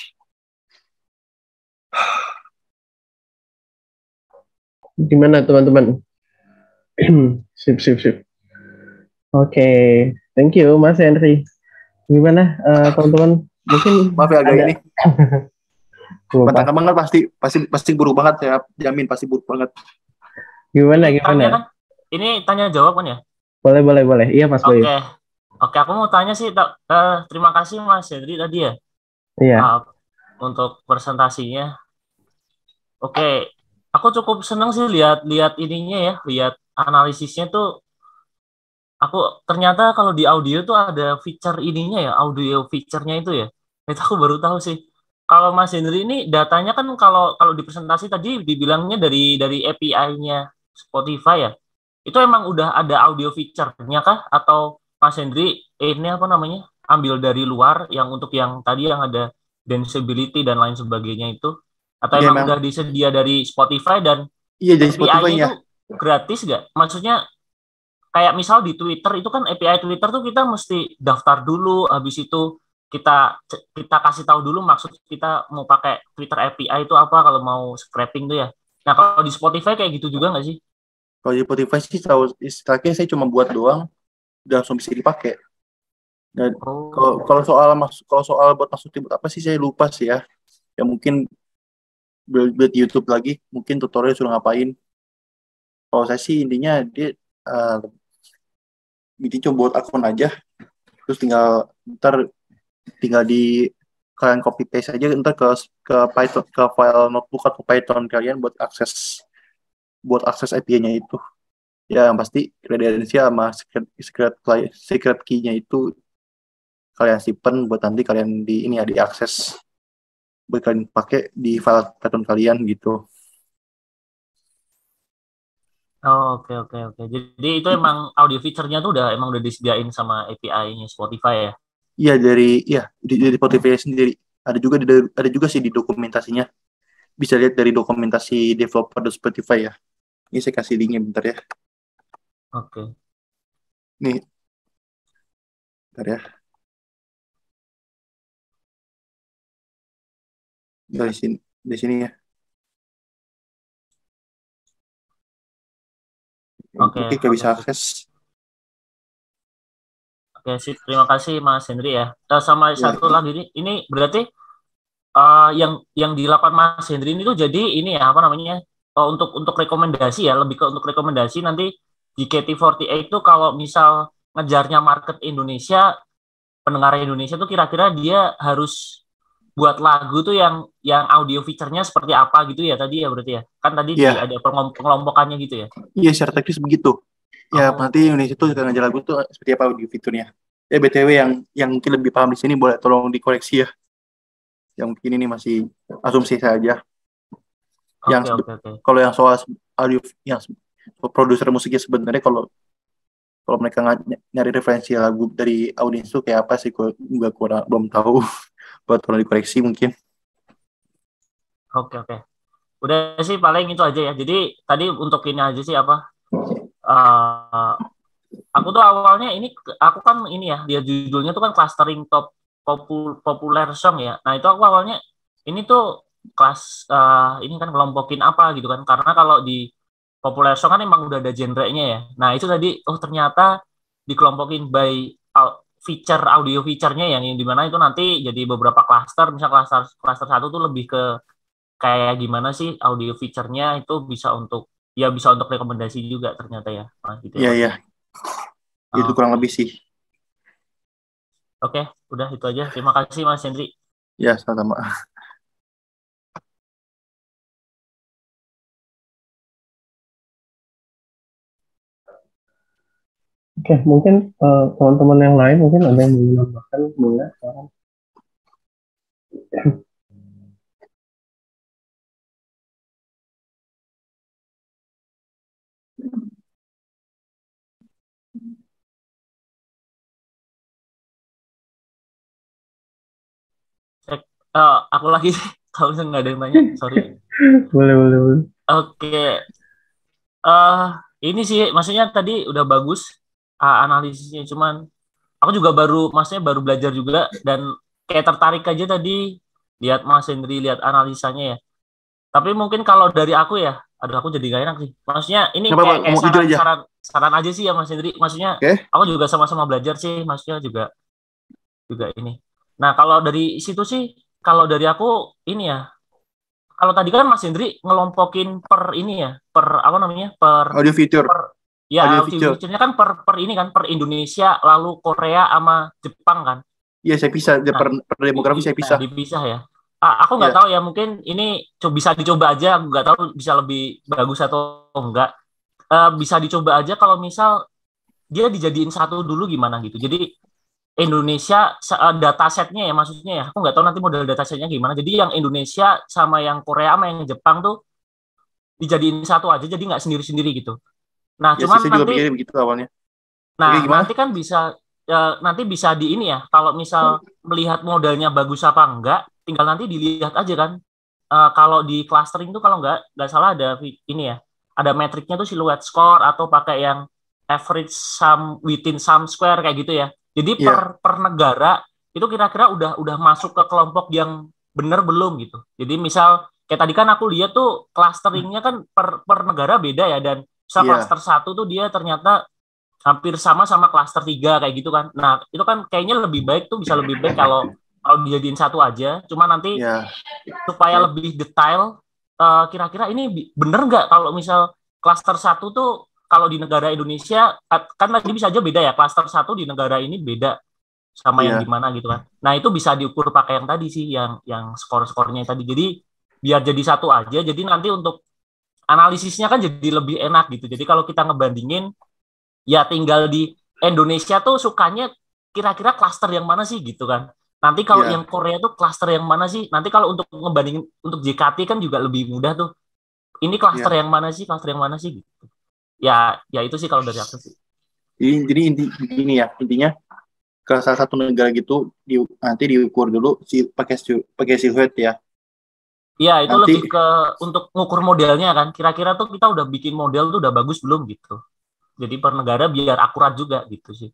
Gimana teman-teman? sip, sip, sip. Oke, okay. Thank you Mas Henry. Gimana uh, teman-teman? Mungkin maaf ya agak ada... ini. Berantakan banget pasti, pasti, pasti buruk banget ya. Jamin pasti buruk banget. Gimana, gimana? Tanya kan? Ini tanya jawab kan ya? Boleh, boleh, boleh. Iya Mas Bayu. Oke, okay. Oke, aku mau tanya sih. Uh, terima kasih Mas Henry tadi ya. Iya. Uh, untuk presentasinya. Oke, okay. Aku cukup seneng sih lihat-lihat ininya ya, lihat analisisnya tuh. Aku ternyata kalau di audio tuh ada feature ininya ya, audio feature-nya itu ya. Itu aku baru tahu sih. Kalau Mas Henry ini datanya kan kalau kalau di presentasi tadi dibilangnya dari dari A P I-nya Spotify ya. Itu emang udah ada audio feature-nya kah? Atau Mas Henry ini apa namanya? ambil dari luar yang untuk yang tadi yang ada danceability dan lain sebagainya itu, atau Iya, emang emang. udah disedia dari Spotify dan Iya dari A P I-nya Spotify ya. itu gratis nggak? Maksudnya kayak misal di Twitter itu kan A P I Twitter tuh kita mesti daftar dulu, habis itu kita kita kasih tahu dulu maksud kita mau pakai Twitter A P I itu apa kalau mau scraping tuh ya. Nah kalau di Spotify kayak gitu juga nggak sih? Kalau di Spotify sih tahu istilahnya saya cuma buat doang, udah langsung bisa dipakai. Dan Oh. kalau kalau soal masuk kalau soal buat masukin buat apa sih saya lupa sih ya. Ya mungkin buat buat YouTube lagi, mungkin tutorial suruh ngapain. Kalau saya sih intinya dia uh, ini cuma buat akun aja, terus tinggal ntar tinggal di kalian copy paste aja ntar ke ke Python, ke file notebook atau Python kalian buat akses buat akses A P I-nya itu. Ya yang pasti kredensial sama secret secret, secret key-nya itu kalian simpen buat nanti kalian di ini ya diakses buat kalian pakai di file Python kalian gitu. Oh, oke oke oke. Jadi itu emang audio feature-nya tuh udah emang udah disediain sama A P I-nya Spotify ya? Iya dari ya dari Spotify sendiri. Ada juga ada juga sih di dokumentasinya. Bisa lihat dari dokumentasi developer di Spotify ya. Ini saya kasih linknya bentar ya. Oke. Nih. Bentar ya. Dari sini, di sini ya. Oke. Oke, kita bisa oke. akses. Oke, sip. Terima kasih Mas Hendri ya. Uh, sama Ya. satu lagi ini, ini berarti uh, yang yang dilakukan Mas Hendri ini tuh jadi ini ya apa namanya uh, untuk untuk rekomendasi ya, lebih ke untuk rekomendasi nanti di K T empat puluh delapan itu kalau misal ngejarnya market Indonesia, pendengar Indonesia tuh kira-kira dia harus buat lagu tuh yang yang audio feature-nya seperti apa gitu ya tadi ya berarti ya. Kan tadi Ya. di, ada pengelompokannya gitu ya. Iya, secara teknis begitu. Ya, Oh. nanti Indonesia tuh akan ngajar lagu tuh seperti apa audio fiturnya. Ya, B T W yang yang mungkin lebih paham di sini boleh tolong dikoreksi ya. Yang mungkin ini masih asumsi saja. Oke Yang oke oke. kalau yang soal audio yang produser musiknya sebenarnya kalau kalau mereka ng- nyari referensi lagu dari audiens itu kayak apa sih, gue nggak kurang belum tahu. Buat tolong dikoreksi mungkin. Oke oke. Udah sih paling itu aja ya. Jadi tadi untuk ini aja sih apa? Uh, aku tuh awalnya ini aku kan ini ya dia judulnya tuh kan clustering top popul, populer song ya. Nah itu aku awalnya ini tuh kelas uh, ini kan kelompokin apa gitu kan? Karena kalau di populer song kan emang udah ada genre-nya ya. Nah itu tadi oh ternyata dikelompokin by uh, feature audio feature-nya yang di mana itu nanti jadi beberapa cluster. Misal cluster cluster satu tuh lebih ke kayak gimana sih audio feature-nya itu bisa untuk ya bisa untuk rekomendasi juga ternyata ya. Nah, gitu Iya, ya. iya. Itu kurang lebih sih. Oke, udah itu aja. Terima kasih Mas Hendri. Ya, sama-sama. Oke, mungkin uh, teman-teman yang lain mungkin ada yang mau menambahkan boleh sekarang. Uh, aku lagi kalau nggak ada yang tanya, sorry. boleh, boleh, boleh. Oke, uh, ini sih maksudnya tadi udah bagus uh, analisisnya, cuman aku juga baru, maksudnya baru belajar juga dan kayak tertarik aja tadi lihat Mas Hendri, lihat analisanya ya. Tapi mungkin kalau dari aku ya, aduh aku jadi gak enak sih. Maksudnya ini Gak apa-apa, kayak, kayak ngomong jujur saran, aja. saran, saran aja sih ya Mas Hendri. Maksudnya Oke. aku juga sama-sama belajar sih, maksudnya juga juga ini. Nah kalau dari situ sih, kalau dari aku ini ya, kalau tadi kan Mas Hendri ngelompokin per ini ya, per apa namanya, per Audio feature. per, ya Audio audio feature. feature-nya kan per per ini kan per Indonesia, lalu Korea sama Jepang kan. Iya, saya bisa. Nah, per, per demografi saya bisa. Nah, dipisah ya. Ah, aku nggak Ya. tahu ya, mungkin ini co- bisa dicoba aja. Aku nggak tahu bisa lebih bagus atau enggak. Eh, bisa dicoba aja kalau misal dia dijadiin satu dulu gimana gitu. Jadi Indonesia se- eh, datasetnya ya maksudnya ya. Aku nggak tahu nanti model datasetnya gimana. Jadi yang Indonesia sama yang Korea sama yang Jepang tuh dijadiin satu aja. Jadi nggak sendiri-sendiri gitu. Nah, Ya, cuman saya juga nanti pikirnya begitu awalnya. Nah, Oke, gimana? nanti kan bisa ya, nanti bisa di ini ya, kalau misal melihat modelnya bagus apa enggak, tinggal nanti dilihat aja kan. Uh, kalau di clustering tuh kalau nggak nggak salah ada ini ya, ada metriknya tuh silhouette score atau pakai yang average sum within sum square kayak gitu ya. Jadi Iya. per per negara itu kira-kira udah udah masuk ke kelompok yang bener belum gitu. Jadi misal kayak tadi kan aku lihat tuh clusteringnya kan per per negara beda ya, dan misal Iya. cluster satu tuh dia ternyata hampir sama sama cluster tiga kayak gitu kan. Nah, itu kan kayaknya lebih baik tuh, bisa lebih baik kalau kalau dijadiin satu aja. Cuma nanti Iya. supaya lebih detail, uh, kira-kira ini bi- bener nggak kalau misal cluster satu tuh kalau di negara Indonesia kan kan tadi bisa aja beda ya, cluster satu di negara ini beda sama yang Iya. di mana gitu kan. Nah, itu bisa diukur pakai yang tadi sih, yang yang skor-skornya tadi. Jadi biar jadi satu aja. Jadi nanti untuk analisisnya kan jadi lebih enak gitu. Jadi kalau kita ngebandingin, ya tinggal di Indonesia tuh sukanya kira-kira klaster yang mana sih gitu kan. Nanti kalau Iya. yang Korea tuh klaster yang mana sih? Nanti kalau untuk ngebandingin untuk J K T kan juga lebih mudah tuh. Ini klaster Iya. yang mana sih? Klaster yang mana sih gitu. Ya, ya itu sih kalau dari aku sih. Jadi, jadi inti ini ya, intinya ke salah satu negara gitu di, nanti diukur dulu si pakai pakai silhouette ya. Iya, itu Nanti- lebih ke untuk ngukur modelnya kan. Kira-kira tuh kita udah bikin model tuh udah bagus belum gitu. Jadi per negara biar akurat juga gitu sih.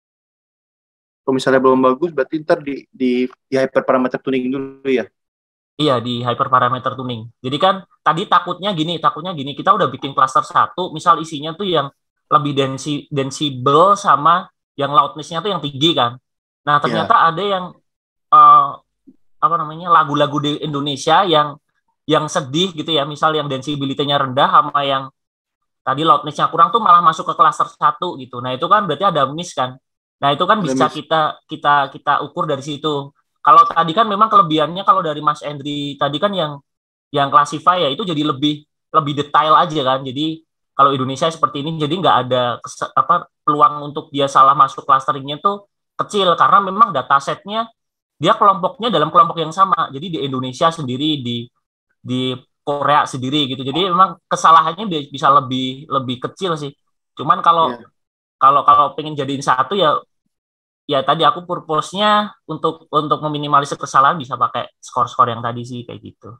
Kalau misalnya belum bagus, berarti ntar di di, di hyperparameter tuning dulu ya. Iya, di hyperparameter tuning. Jadi kan tadi takutnya gini, takutnya gini, kita udah bikin cluster satu, misal isinya tuh yang lebih densi, densible sama yang loudness-nya tuh yang tinggi kan. Nah, ternyata ada yang uh, apa namanya, lagu-lagu di Indonesia yang yang sedih gitu ya, misal yang densibility-nya rendah sama yang tadi loudness-nya kurang tuh malah masuk ke cluster satu gitu. Nah, itu kan berarti ada miss kan. Nah, itu kan Ada bisa miss. kita kita kita ukur dari situ. Kalau tadi kan memang kelebihannya kalau dari Mas Andri tadi kan yang yang classify ya itu jadi lebih lebih detail aja kan. Jadi kalau Indonesia seperti ini jadi nggak ada kes- apa peluang untuk dia salah masuk clusteringnya tuh kecil karena memang datasetnya dia kelompoknya dalam kelompok yang sama. Jadi di Indonesia sendiri, di di Korea sendiri gitu. Jadi memang kesalahannya bi- bisa lebih lebih kecil sih. Cuman kalau Iya. kalau kalau pengen jadiin satu ya ya tadi aku purpose-nya untuk untuk meminimalisir kesalahan bisa pakai skor-skor yang tadi sih kayak gitu.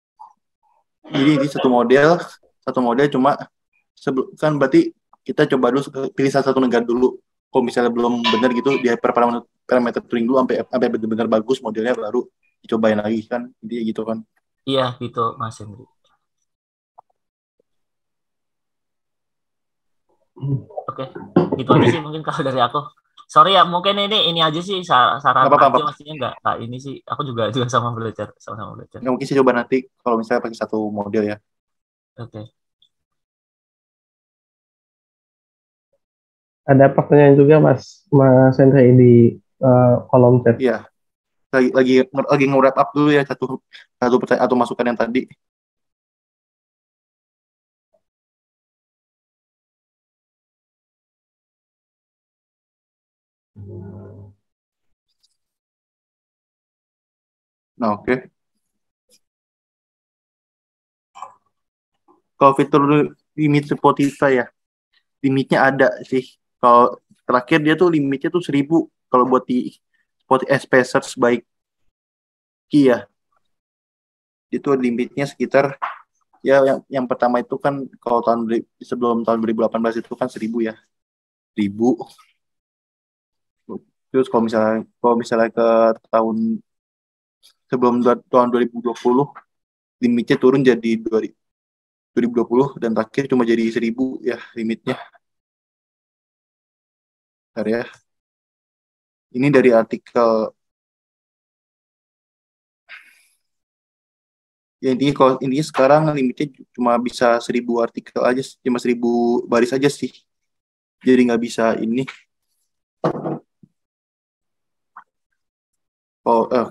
Jadi ini satu model, satu model cuma sebelum kan berarti kita coba dulu pilih salah satu negara dulu. Kalau misalnya belum benar gitu di hyperparameter parameter tuning dulu sampai sampai benar-benar bagus modelnya baru dicobain lagi kan. Jadi gitu kan. Iya gitu Mas Hendri. Oke, gitu aja sih mungkin kalau dari aku. Sorry ya, mungkin ini ini aja sih saran Nggak apa-apa, aja, apa-apa. maksudnya nggak nggak ini sih. Aku juga juga sama belajar, sama-sama belajar. Nggak mungkin sih coba nanti kalau misalnya pakai satu model ya. Oke. Ada pertanyaan juga Mas Mas Hendra di uh, kolom chat. Iya. Lagi lagi lagi nge-wrap up dulu ya satu satu pertanyaan atau masukan yang tadi. Nah, oke. Okay. Kalau fitur limit Spotify ya, limitnya ada sih. Kalau terakhir dia tuh limitnya tuh seribu kalau buat di Spotify Spacers baik Kia. Itu limitnya sekitar ya yang yang pertama itu kan kalau tahun sebelum tahun dua ribu delapan belas itu kan seribu ya. Ribu. Terus kalau misalnya kalau misalnya ke tahun sebelum tahun dua ribu dua puluh limitnya turun jadi dua ribu dua puluh dan terakhir cuma jadi seribu ya limitnya. Bentar ya. Ini dari artikel ya intinya kalau intinya sekarang limitnya cuma bisa seribu artikel aja, cuma seribu baris aja sih. Jadi nggak bisa ini. Oh, eh.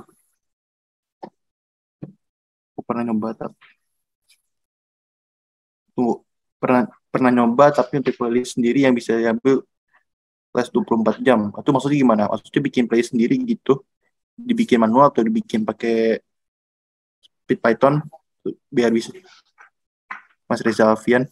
Aku pernah nyoba tapi tunggu pernah pernah nyoba tapi untuk playlist sendiri yang bisa diambil playlist dua puluh empat jam. Itu maksudnya gimana? Maksudnya bikin playlist sendiri gitu, dibikin manual atau dibikin pakai Speed Python biar bisa. Mas Reza Alfian.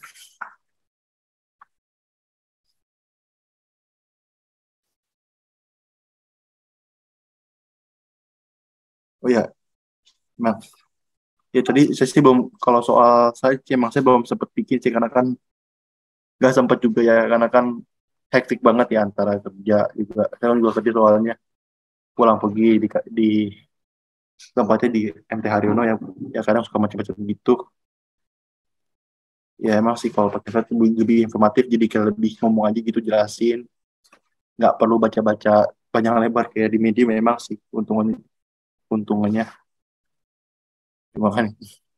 Oh ya, emang ya tadi saya sih belum, kalau soal saya sih emang saya belum sempat pikir sih, karena kan nggak sempat juga ya, karena kan hektik banget ya antara kerja juga. Saya kan juga kerja soalnya pulang pergi di di tempatnya di M T Haryono ya, ya kadang suka macam-macam gitu. Ya emang sih kalau pakai saya lebih, lebih informatif, jadi kayak lebih ngomong aja gitu, jelasin, nggak perlu baca-baca panjang lebar kayak di media. Memang sih untungannya untungannya cuma kan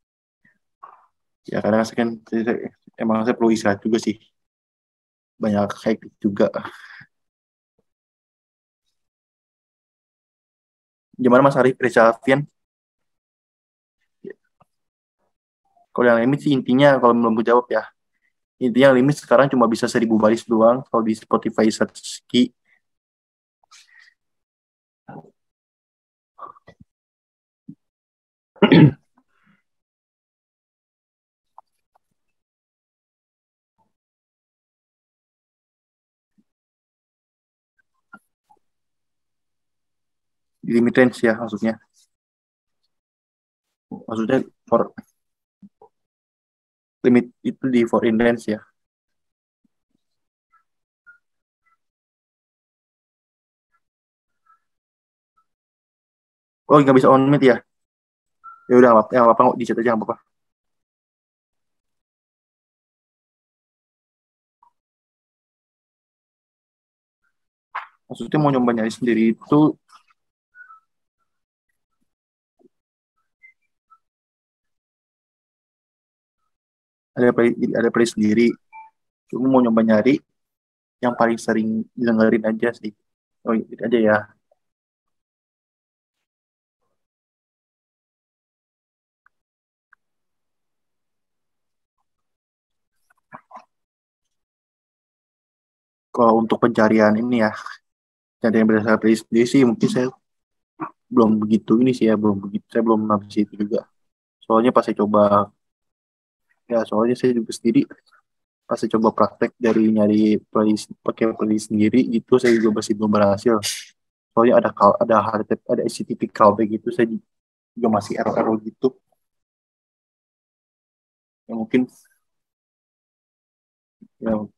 ya kadang saya kan saya- emang saya perlu istirahat juga sih, banyak hektik juga. Gimana Mas Arif Reza Alfian? Kalau yang limit sih intinya, kalau belum gue jawab ya, intinya limit sekarang cuma bisa seribu baris doang kalau di Spotify Satsuki. Limit range ya maksudnya. Maksudnya for limit itu di foreign range ya. Oh nggak bisa on mid ya? Ya udah apa ya apa di chat aja nggak apa-apa. Maksudnya mau nyoba nyari sendiri itu ada play ada play sendiri. Cuma mau nyoba nyari yang paling sering dengerin aja sih. Oh itu aja ya. Kalau untuk pencarian ini ya, pencarian berdasarkan playlist sendiri sih mungkin saya belum begitu ini sih ya, belum begitu, saya belum habis itu juga. Soalnya pas saya coba, ya soalnya saya juga sendiri pas saya coba praktek dari nyari playlist, pakai playlist sendiri gitu, saya juga masih belum berhasil. Soalnya ada call, ada H T T P, ada H T T P callback gitu, saya juga masih error-error gitu. Ya mungkin ya oke.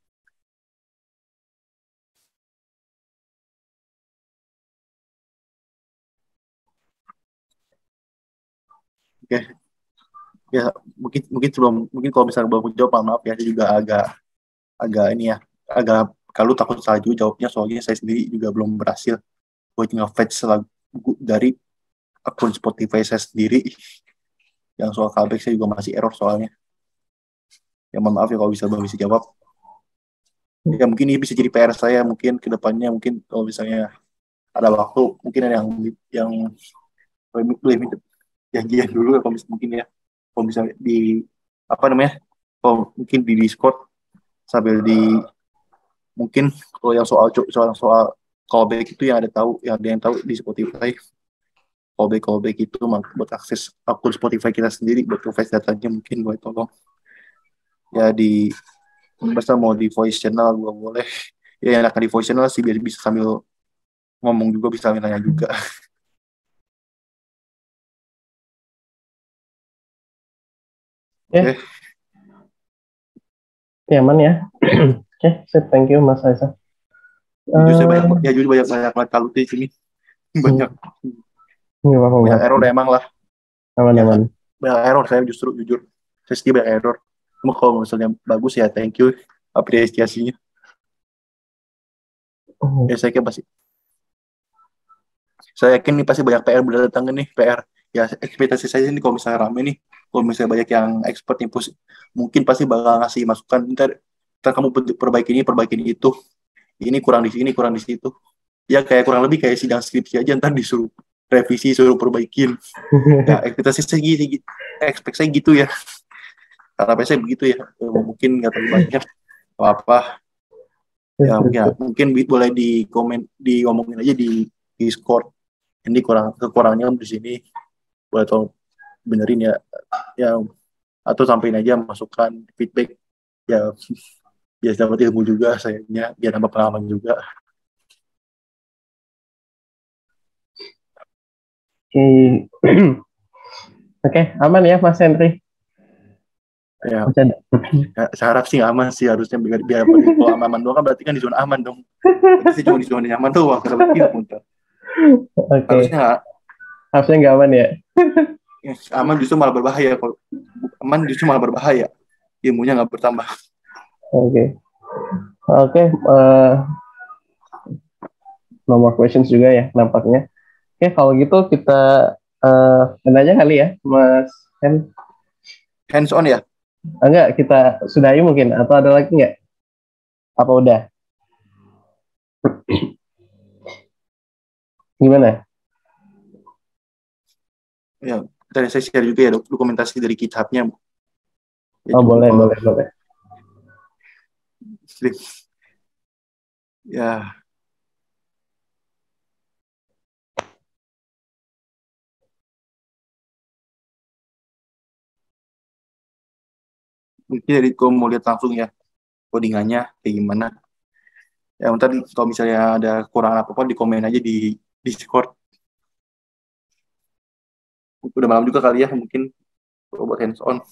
Ya mungkin mungkin sebelum mungkin kalau misalnya belum jawab, maaf ya, saya juga agak agak ini ya, agak kalau takut salah juga jawabnya, soalnya saya sendiri juga belum berhasil buat nge-fetch lagu dari akun Spotify saya sendiri. Yang soal callback saya juga masih error soalnya. Ya mohon maaf ya kalau bisa belum bisa jawab. Ya mungkin ini bisa jadi P R saya mungkin ke depannya, mungkin kalau misalnya ada waktu, mungkin ada yang yang boleh minta janjian dulu ya, kalau mungkin ya, kalau bisa di apa namanya, kalau mungkin di Discord sambil di, mungkin kalau yang soal soal soal callback itu yang ada tahu, yang ada yang tahu di Spotify, callback callback itu buat akses akun Spotify kita sendiri, buat provide datanya, mungkin boleh tolong ya di, masa mau di voice channel gua boleh ya, yang akan di voice channel sih, biar bisa sambil ngomong juga, bisa sambil nanya juga. Oke. Okay. Oke, aman ya. Oke, sip, thank you Mas Aisyah. Jujur saya banyak, Uh, ya jujur banyak banyak banget kalau di sini banyak nggak apa-apa, banyak nggak error apa-apa. emang lah. Aman, Ya, aman. banyak error saya justru jujur. Saya sedih banyak error. Cuma kalau misalnya bagus ya thank you apresiasinya. Oh, Ya saya kira pasti, saya yakin nih pasti banyak P R berdatangan nih, P R. Ya ekspektasi saya ini kalau misalnya rame nih, kalau misalnya banyak yang expert nih, pos- mungkin pasti bakal ngasih masukan, ntar, ntar kamu perbaiki ini, perbaiki itu, ini kurang di sini, kurang di situ. Ya kayak kurang lebih kayak sidang skripsi aja, ntar disuruh revisi, suruh perbaikin. Ya ekspektasi saya gitu, ekspektasi saya gitu ya. Harapan saya begitu ya. Mungkin nggak terlalu banyak apa-apa. Ya mungkin, ya, mungkin boleh di komen, diomongin aja di Discord. Ini kurang, kekurangannya di sini, boleh tolong benerin ya, ya atau sampein aja masukan, feedback ya, biar dapat ilmu juga sayangnya, biar nambah pengalaman juga. Oke, Oke, aman ya Mas Henry? Ya, Masih ada. ya, saya harap sih aman sih harusnya biar biar kalau aman doang kan berarti kan di zona aman dong. Berarti sih cuma di zona nyaman doang kalau gitu. Oke, Harusnya nggak harusnya nggak aman ya? ya, aman justru malah berbahaya kalau aman justru malah berbahaya. Ilmunya nggak bertambah. Oke, oke, eh, no more questions juga ya nampaknya. Oke, kalau gitu kita eh aja kali ya, Mas Hen. Hands on ya? Enggak, kita sudahi mungkin atau ada lagi nggak? Apa udah? Gimana? Ya, tadi saya share juga ya dokumentasi dari kitabnya. Ya, Oh, boleh, kalau, boleh, boleh. Ya. Mungkin dari kalau mau lihat langsung ya codingannya kayak gimana. Ya, ntar kalau misalnya ada kurang apa-apa di komen aja di Discord. Udah malam juga kali ya, mungkin kalau buat hands on.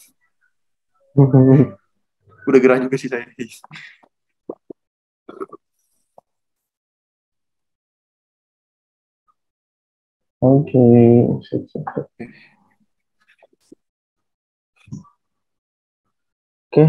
Udah gerah juga sih saya. Oke, oke,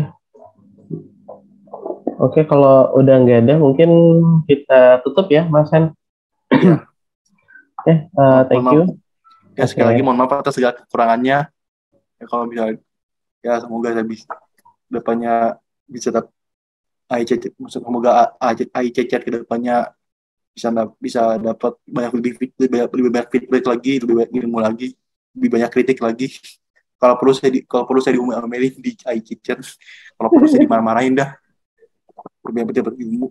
oke. Kalau udah nggak ada, mungkin kita tutup ya, Mas Hen. Ya. Oke, uh, thank Mohon you. maaf. Ya, sekali Oke. lagi mohon maaf atas segala kekurangannya. Ya, kalau bisa, ya semoga saya bisa depannya bisa dapat A I C C, semoga A I C C ke depannya bisa bisa dapat banyak lebih lebih banyak, lebih banyak feedback lagi, lebih banyak ilmu lagi, lebih banyak kritik lagi. Kalau perlu saya di, kalau perlu saya diomelin di A I C C, kalau perlu saya dimarah-marahin dah. Lebih banyak dapat ilmu.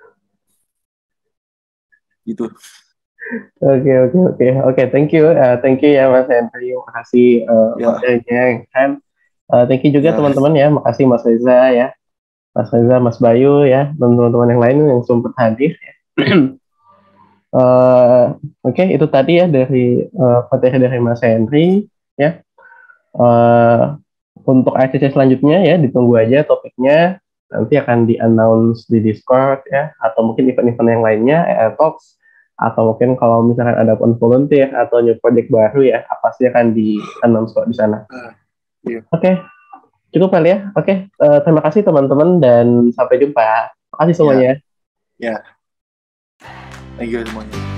Gitu. Oke, oke, oke, oke. Thank you, uh, thank you ya Mas Henry. Makasih uh, Ya. materinya kan. Uh, thank you juga Ya. teman-teman ya. Makasih Mas Reza ya, Mas Reza, Mas Bayu ya, dan teman-teman yang lain yang sempat hadir. uh, Oke, okay, itu tadi ya dari uh, materi dari Mas Henry ya. Uh, untuk A C C selanjutnya ya ditunggu aja topiknya, nanti akan di-announce di Discord ya, atau mungkin event-event yang lainnya, A I Talks, atau mungkin kalau misalkan ada pun volunteer atau new project baru ya, pasti akan di-announce kok di sana. Uh, yeah. Oke, okay. Cukup kali ya. Oke, okay. uh, terima kasih teman-teman dan sampai jumpa. Terima kasih semuanya. Ya. Yeah. Yeah. Thank you semuanya.